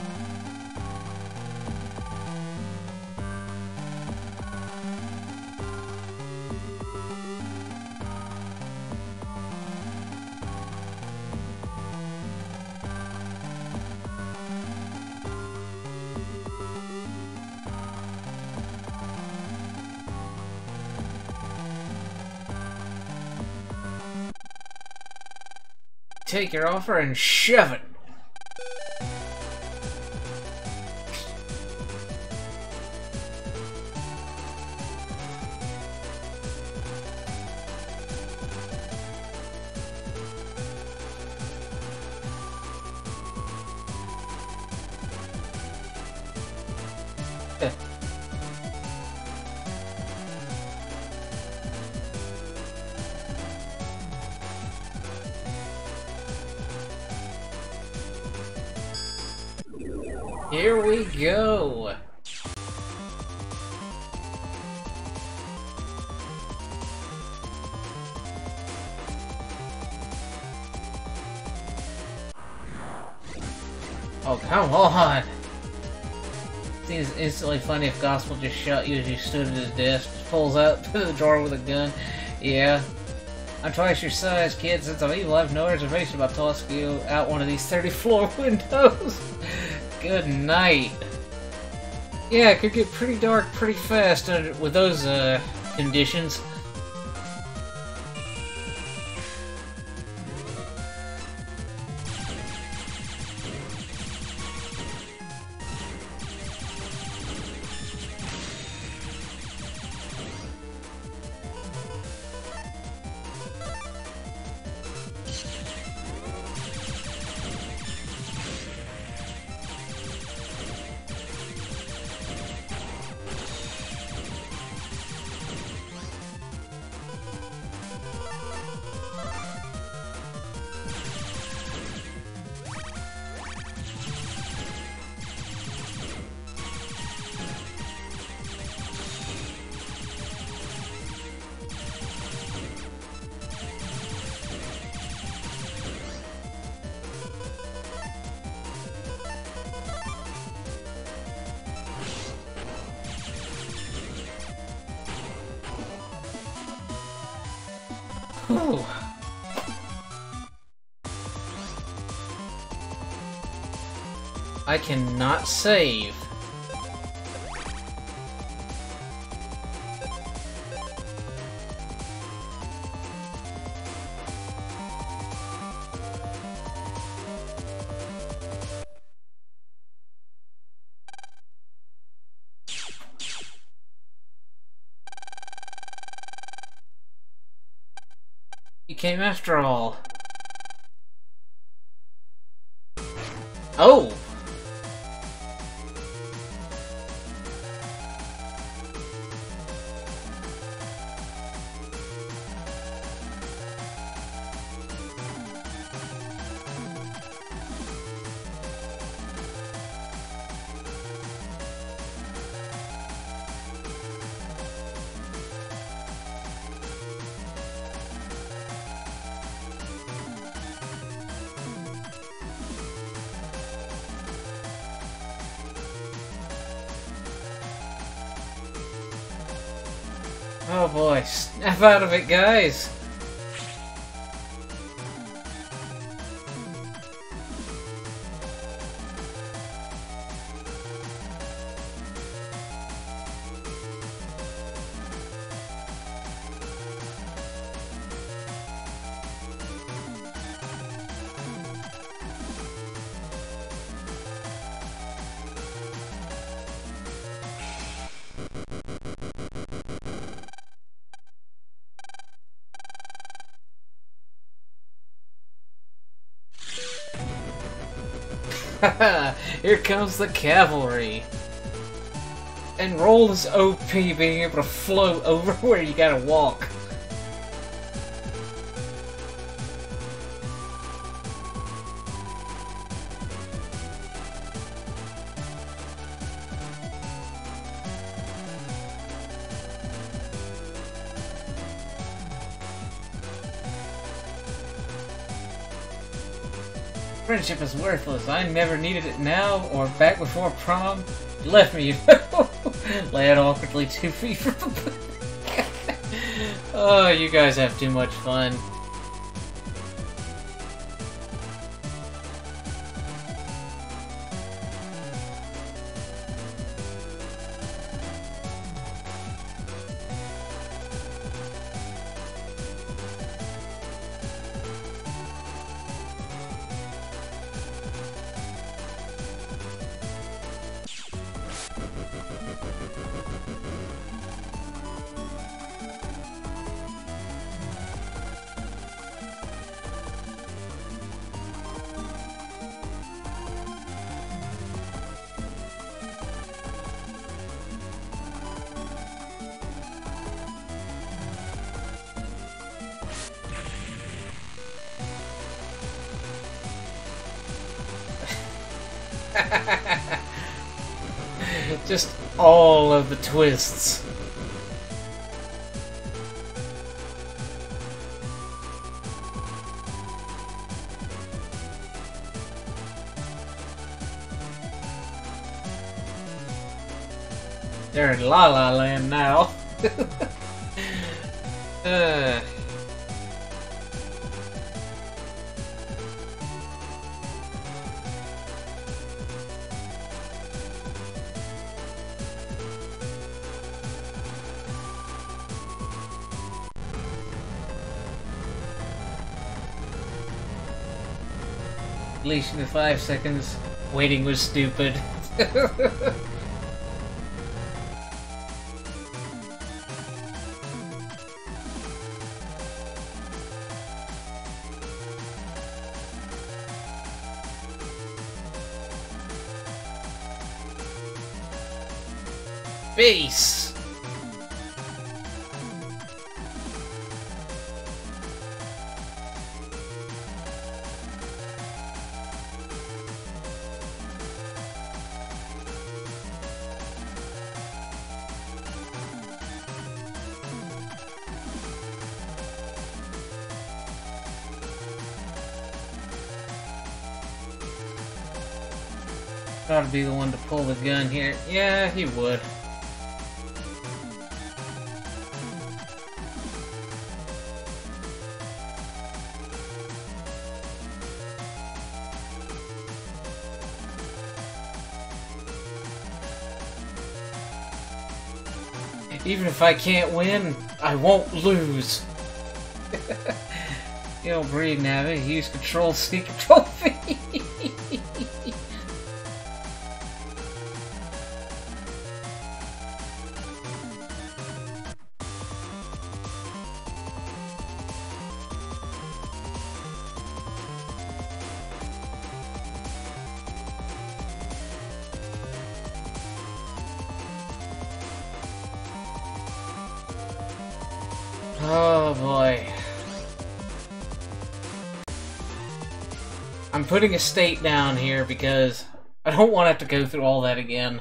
Take your offer and shove it. Here we go. Oh, come on. Seems instantly funny if Gospel just shot you as you stood at his desk, pulls out to the door with a gun. Yeah. I'm twice your size, kid. Since I'm evil, I have no reservation about tossing you out one of these 30-floor windows. Good night. Yeah, it could get pretty dark pretty fast with those conditions. Whew. I cannot save. You came after all. Oh! Oh boy, snap out of it, guys! Here comes the cavalry. And roll is OP, being able to float over where you gotta walk. Friendship is worthless. I never needed it now or back before prom. You left me, you know. Land awkwardly 2 feet from the Oh, you guys have too much fun. Just all of the twists. They're in La La Land now. Deletion of 5 seconds. Waiting was stupid. Base! Gotta be the one to pull the gun here. Yeah, he would. Even if I can't win, I won't lose. You don't breathe, Navi. Use control, stick control V. Oh boy. I'm putting a state down here because I don't want to have to go through all that again.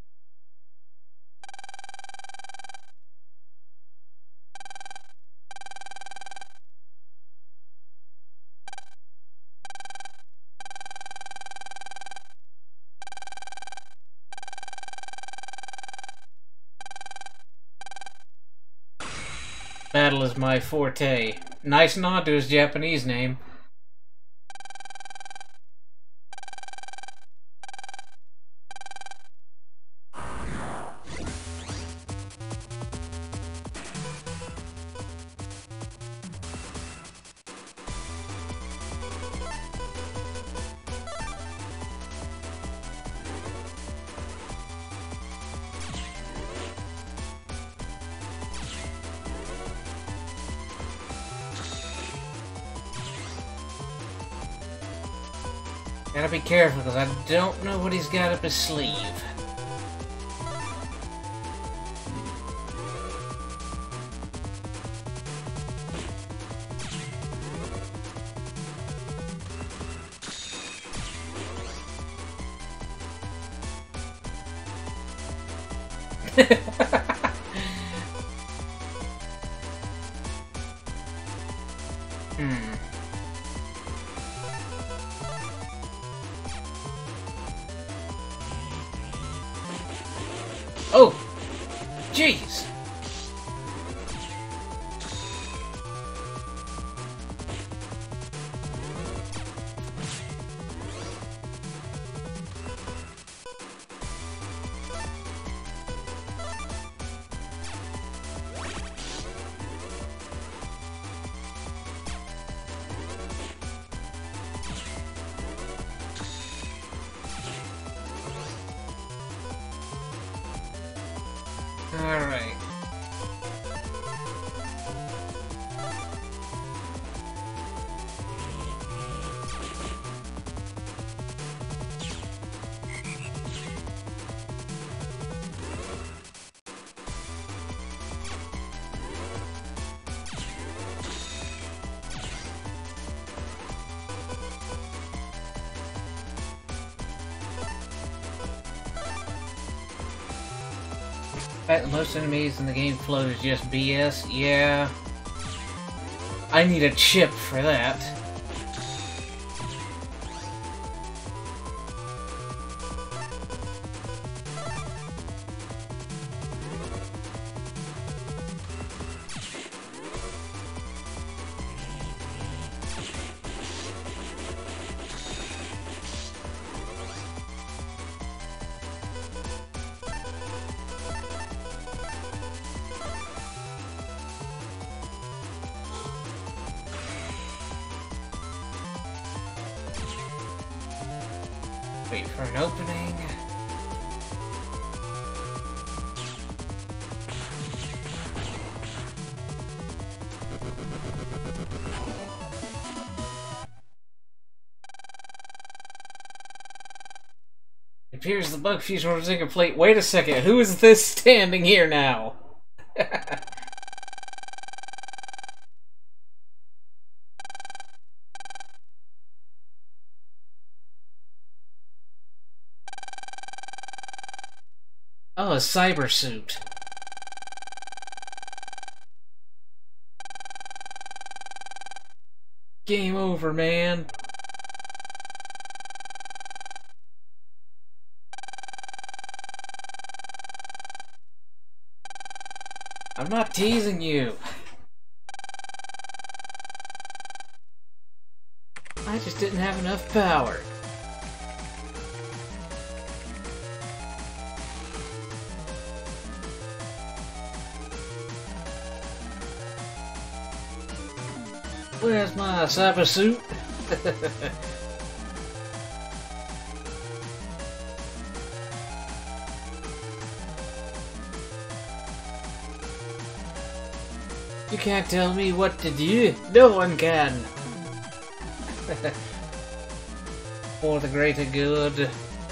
Battle is my forte. Nice nod to his Japanese name. Gotta be careful, because I don't know what he's got up his sleeve. Oh! Jeez! Alright. Most enemies in the game float is just BS. Yeah. I need a chip for that. Wait for an opening. It appears the bug fusion was incomplete. Wait a second, who is this standing here now? Oh, a cyber suit. Game over, man. I'm not teasing you. I just didn't have enough power. Where's my cyber suit? You can't tell me what to do. No one can. For the greater good.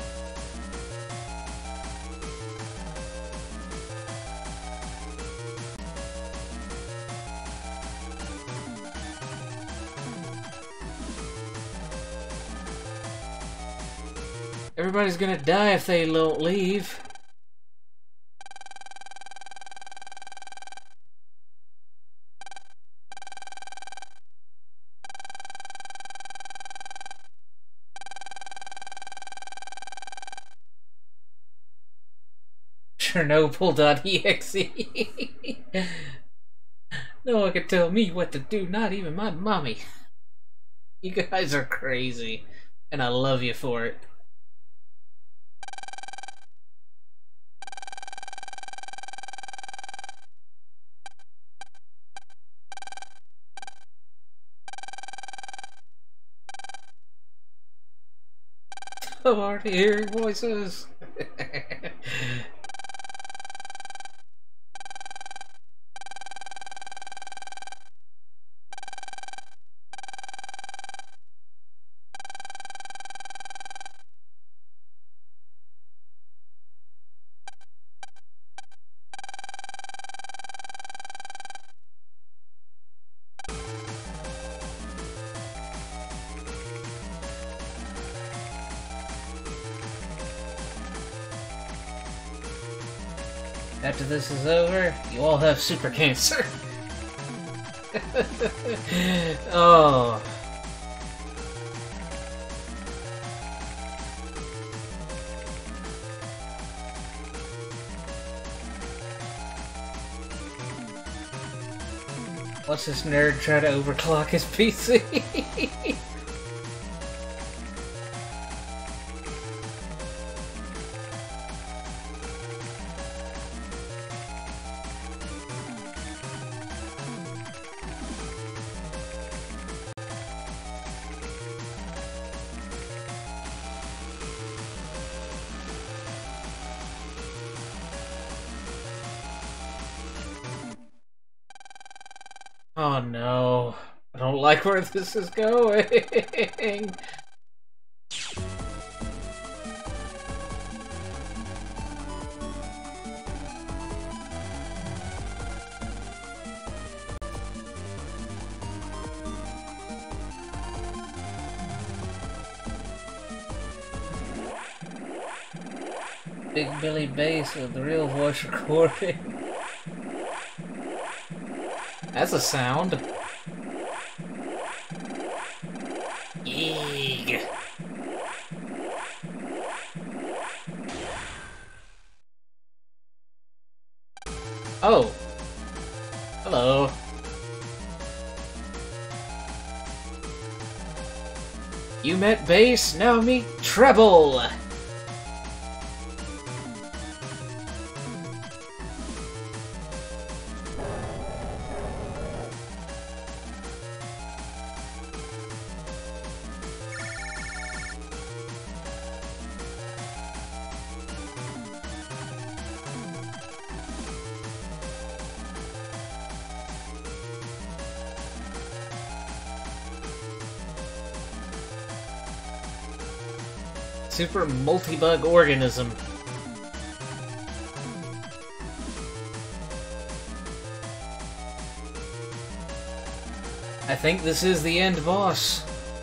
Everybody's gonna die if they don't leave. Chernobyl.exe. No one can tell me what to do, not even my mommy. You guys are crazy, and I love you for it. I'm already hearing voices. After this is over, you all have super cancer. Oh. Watch this nerd try to overclock his PC. Oh no, I don't like where this is going. Big Billy Bass with the real voice recording. That's a sound. Eeg. Oh. Hello. You met bass, now meet treble. Super multi-bug organism. I think this is the end boss.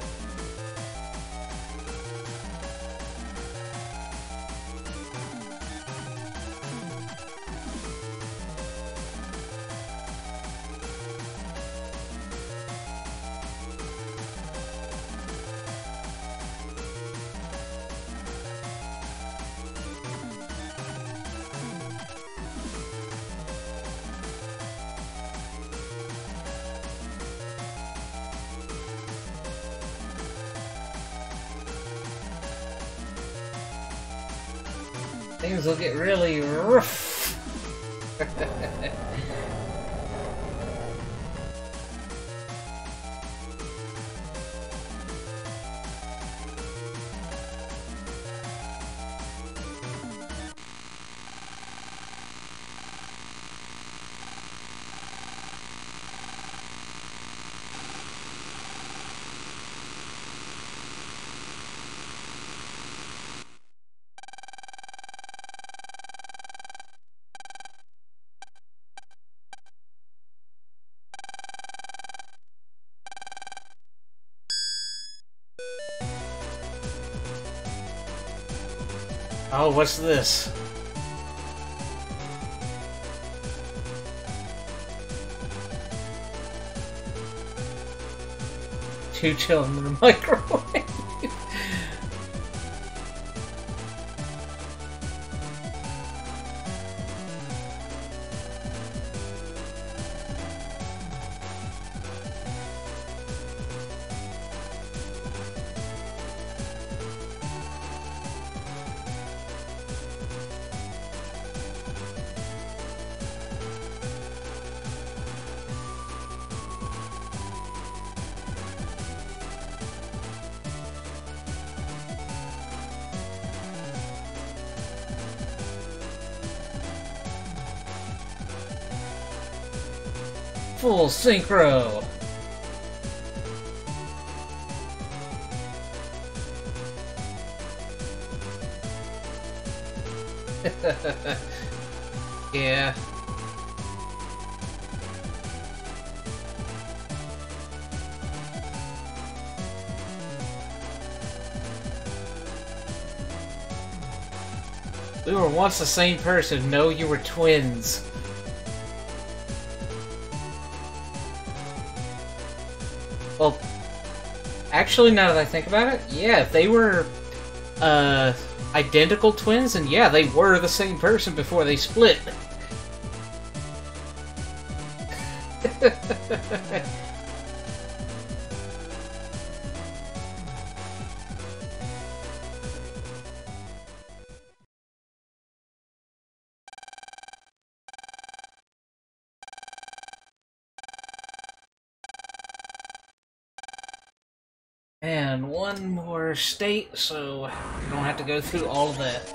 Things will get really rough. Oh, what's this? Two children in the microwave. Full synchro. Yeah. We were once the same person. No, you were twins. Well, actually, now that I think about it, yeah, they were identical twins, and yeah, they were the same person before they split. And one more state, so you don't have to go through all of that.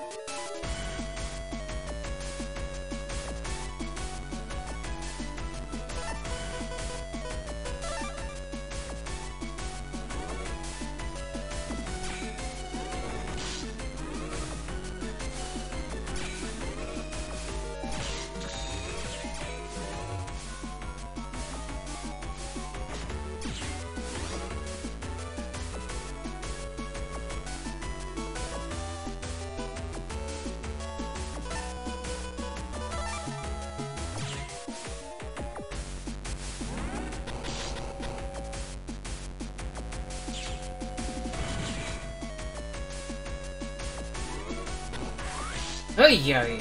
Ay, ay.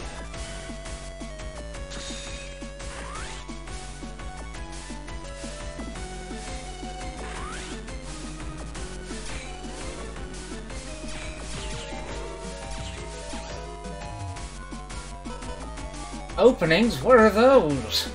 Openings? What are those?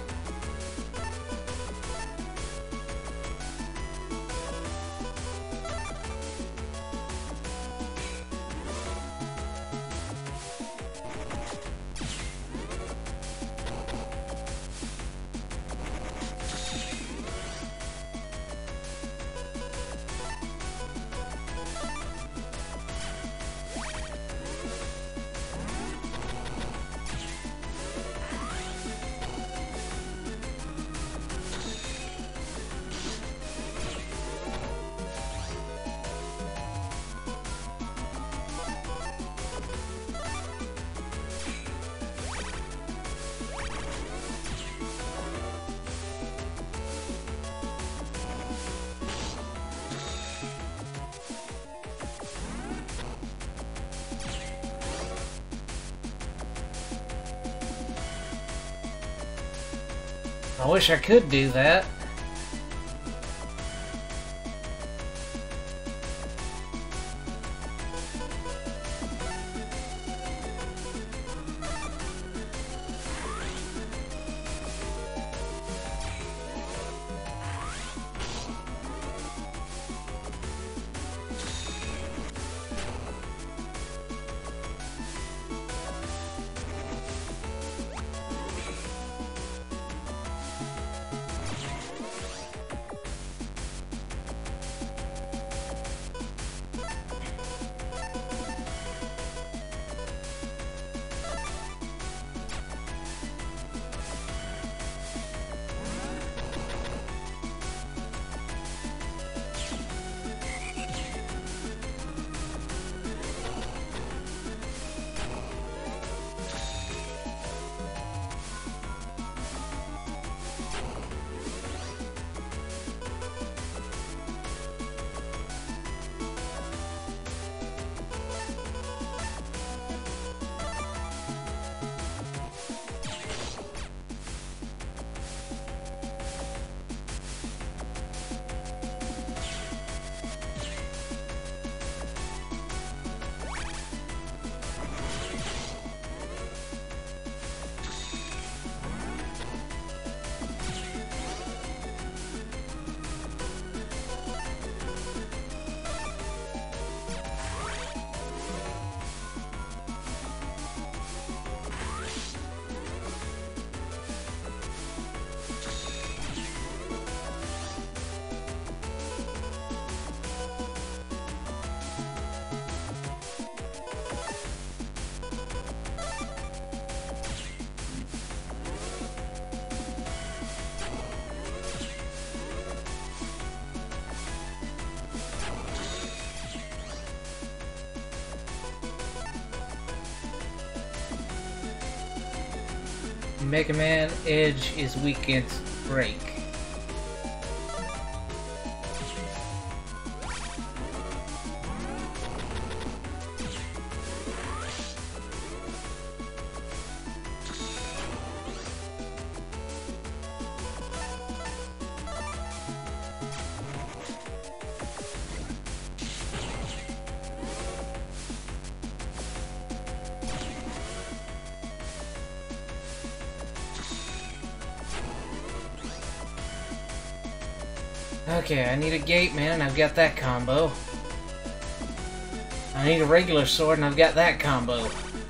I wish I could do that. Mega Man Edge is weak against Break. Okay, I need a gate man, and I've got that combo. I need a regular sword, and I've got that combo.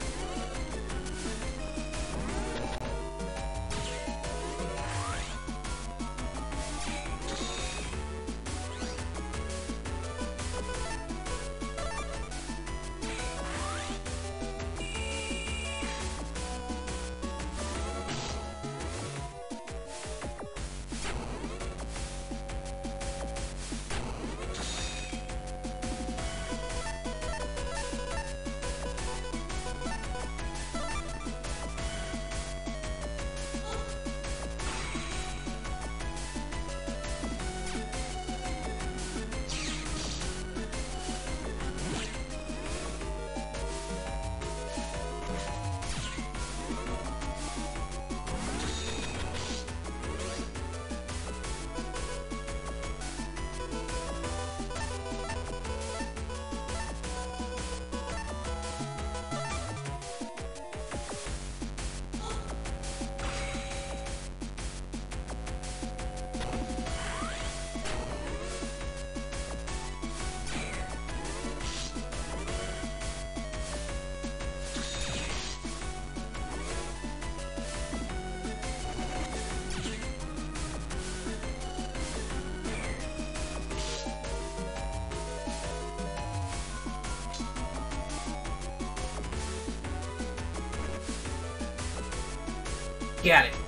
Got it.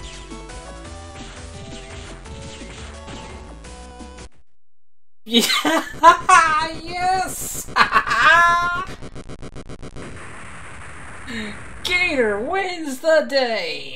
Yeah! Yes! Gator wins the day!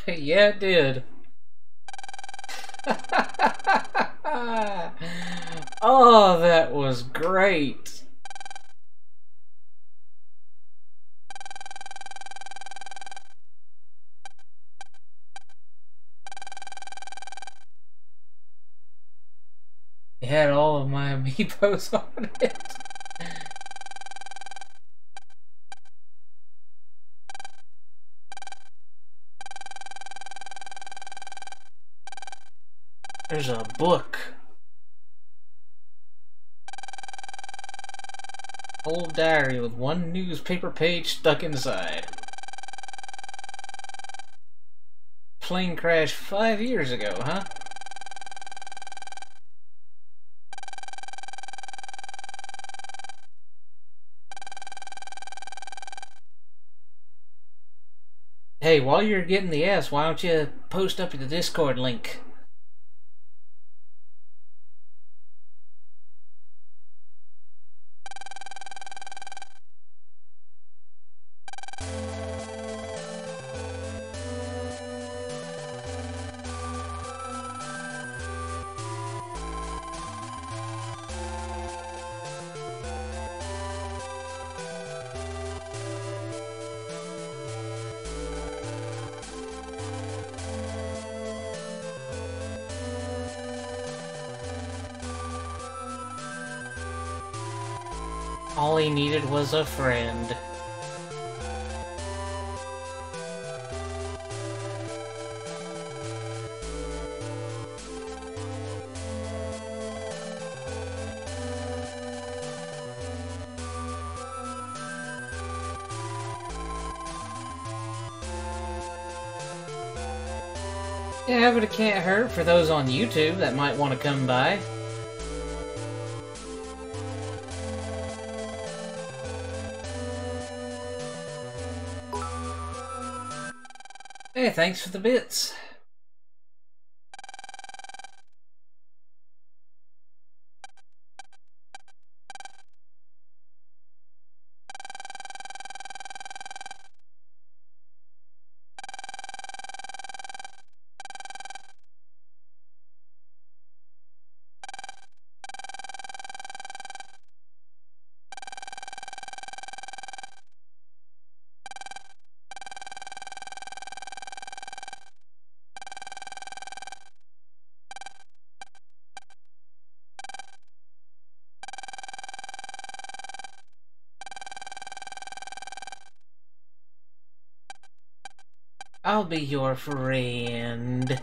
Yeah, it did. Oh, that was great. It had all of my amiibos on it. There's a book. Old diary with one newspaper page stuck inside. Plane crash 5 years ago, huh? Hey, while you're getting the S, why don't you post up the Discord link? All he needed was a friend. Yeah, but it can't hurt for those on YouTube that might want to come by. Hey, thanks for the bits. I'll be your friend.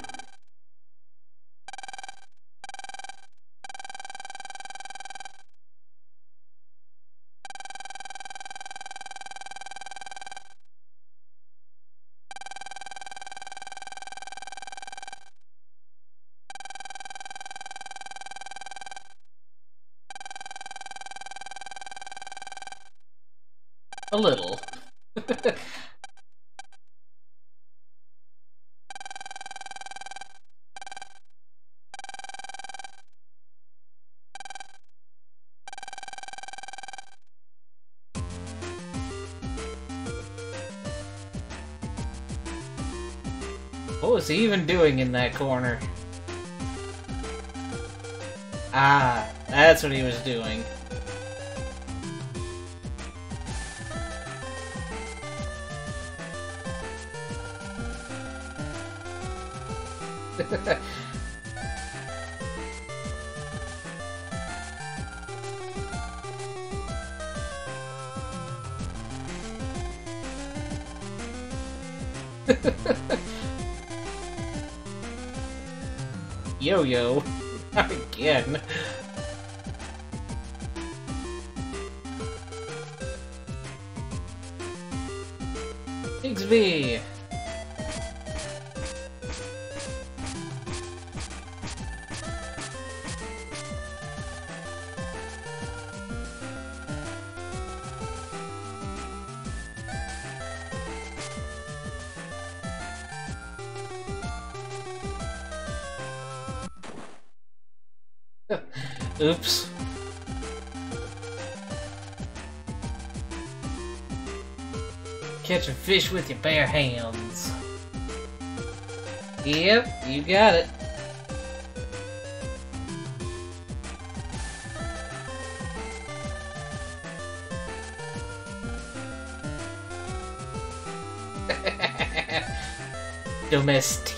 A little. What was he even doing in that corner? Ah, that's what he was doing. Yo-yo. Not again. Bigsby. Oops. Catching fish with your bare hands. Yep, you got it. Domestique.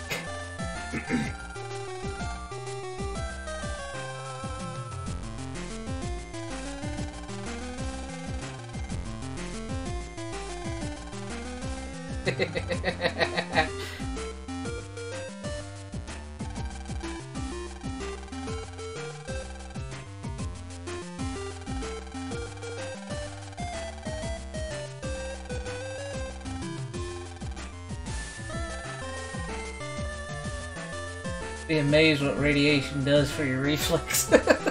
Be amazed what radiation does for your reflex.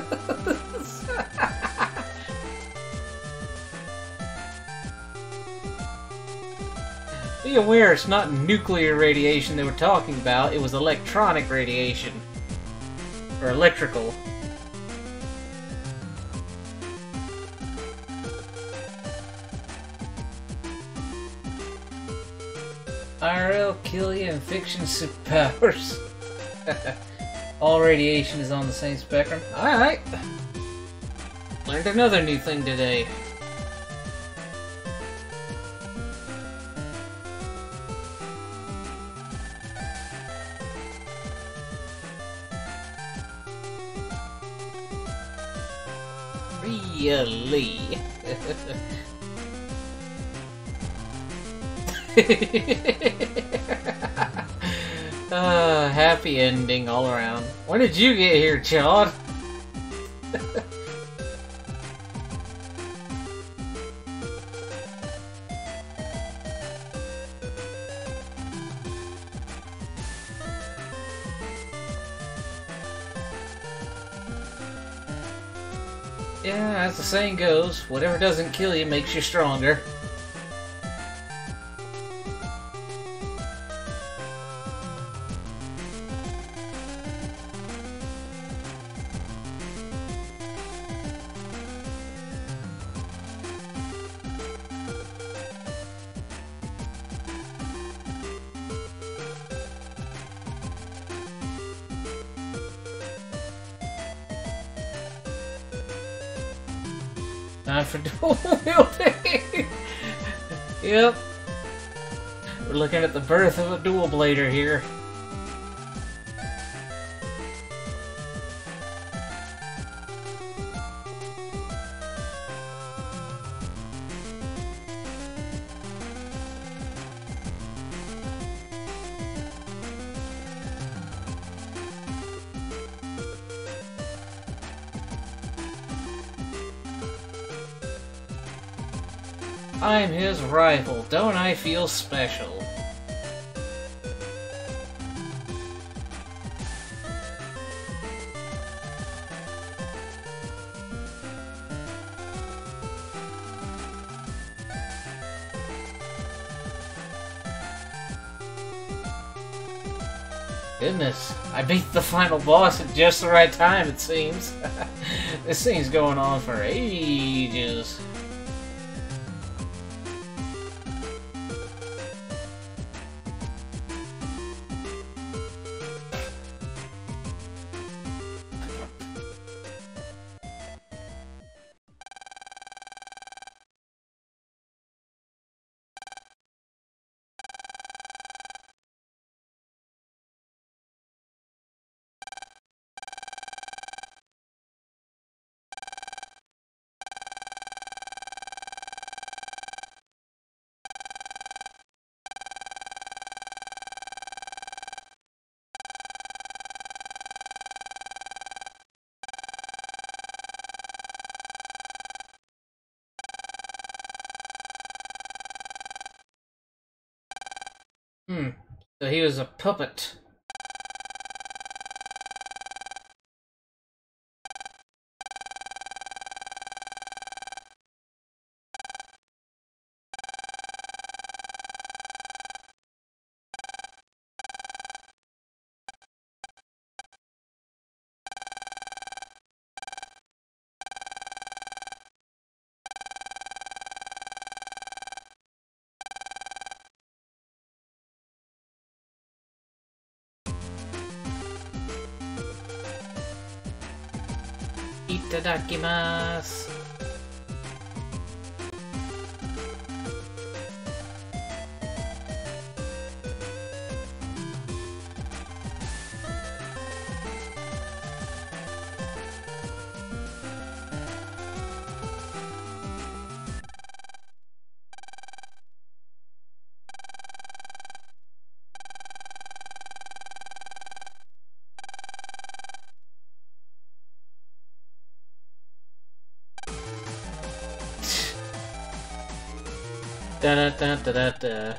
Be aware it's not nuclear radiation they were talking about, it was electronic radiation. Or electrical. IRL, kill you, and fiction superpowers. All radiation is on the same spectrum. Alright. Learned another new thing today. Really? Happy ending all around. When did you get here, Chad? Yeah, as the saying goes, whatever doesn't kill you makes you stronger. Time for dual wielding! Yep. We're looking at the birth of a dual blader here. I'm his rival, don't I feel special? Goodness, I beat the final boss at just the right time, it seems. This thing's going on for ages. So he was a puppet. Itadakimasu. Da da da da da da.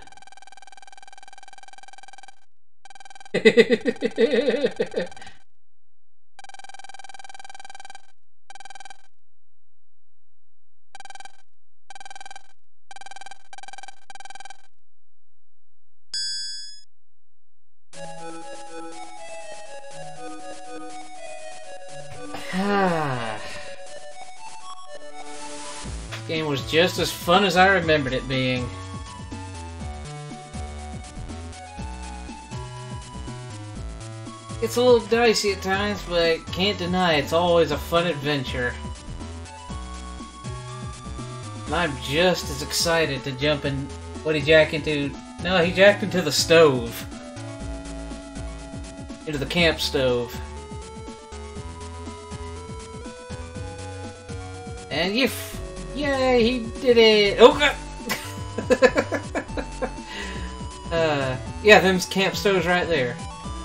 Game was just as fun as I remembered it being. It's a little dicey at times, but can't deny it's always a fun adventure. And I'm just as excited to jump in. What did he jack into? No, he jacked into the stove. Into the camp stove. And yay, he did it! Oh god! Yeah, them's camp stoves right there.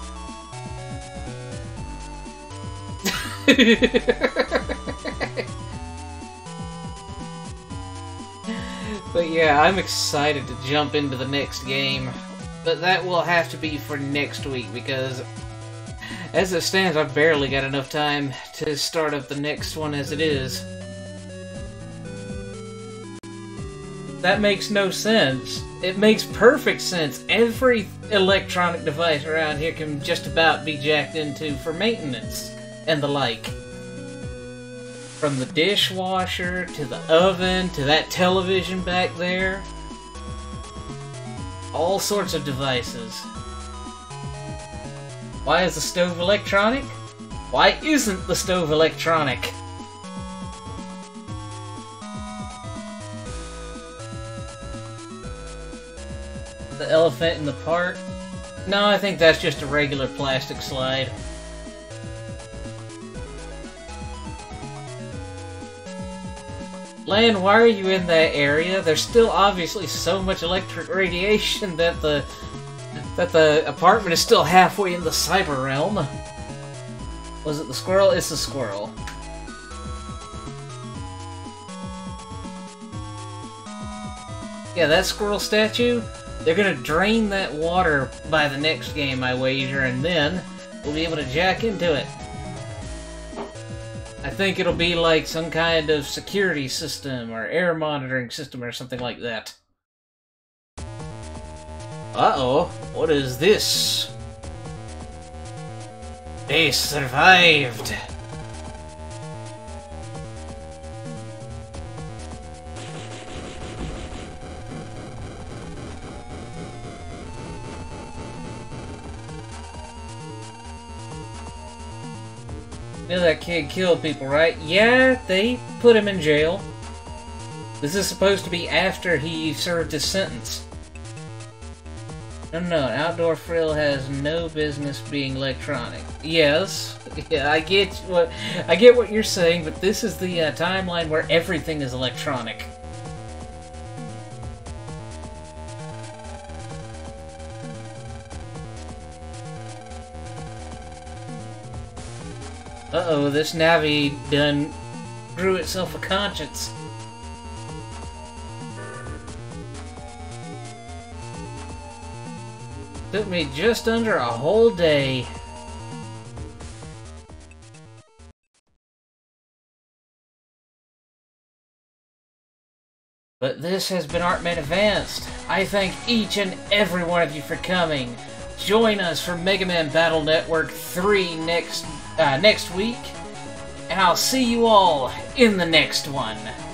But yeah, I'm excited to jump into the next game. But that will have to be for next week, because as it stands, I've barely got enough time to start up the next one as it is. That makes no sense. It makes perfect sense. Every electronic device around here can just about be jacked into for maintenance and the like. From the dishwasher, to the oven, to that television back there. All sorts of devices. Why is the stove electronic? Why isn't the stove electronic? The elephant in the park? No, I think that's just a regular plastic slide. Lan, why are you in that area? There's still obviously so much electric radiation that the apartment is still halfway in the cyber realm. Was it the squirrel? It's the squirrel. Yeah, that squirrel statue, they're gonna drain that water by the next game, I wager, and then we'll be able to jack into it. I think it'll be like some kind of security system or air monitoring system or something like that. Uh-oh, what is this? They survived! You know that kid killed people, right? Yeah, they put him in jail. This is supposed to be after he served his sentence. No, an outdoor frill has no business being electronic. Yes, yeah, I get what you're saying, but this is the timeline where everything is electronic. Uh-oh, this Navi done grew itself a conscience. Took me just under a whole day. But this has been Artman Advanced. I thank each and every one of you for coming. Join us for Mega Man Battle Network 3 next week, and I'll see you all in the next one.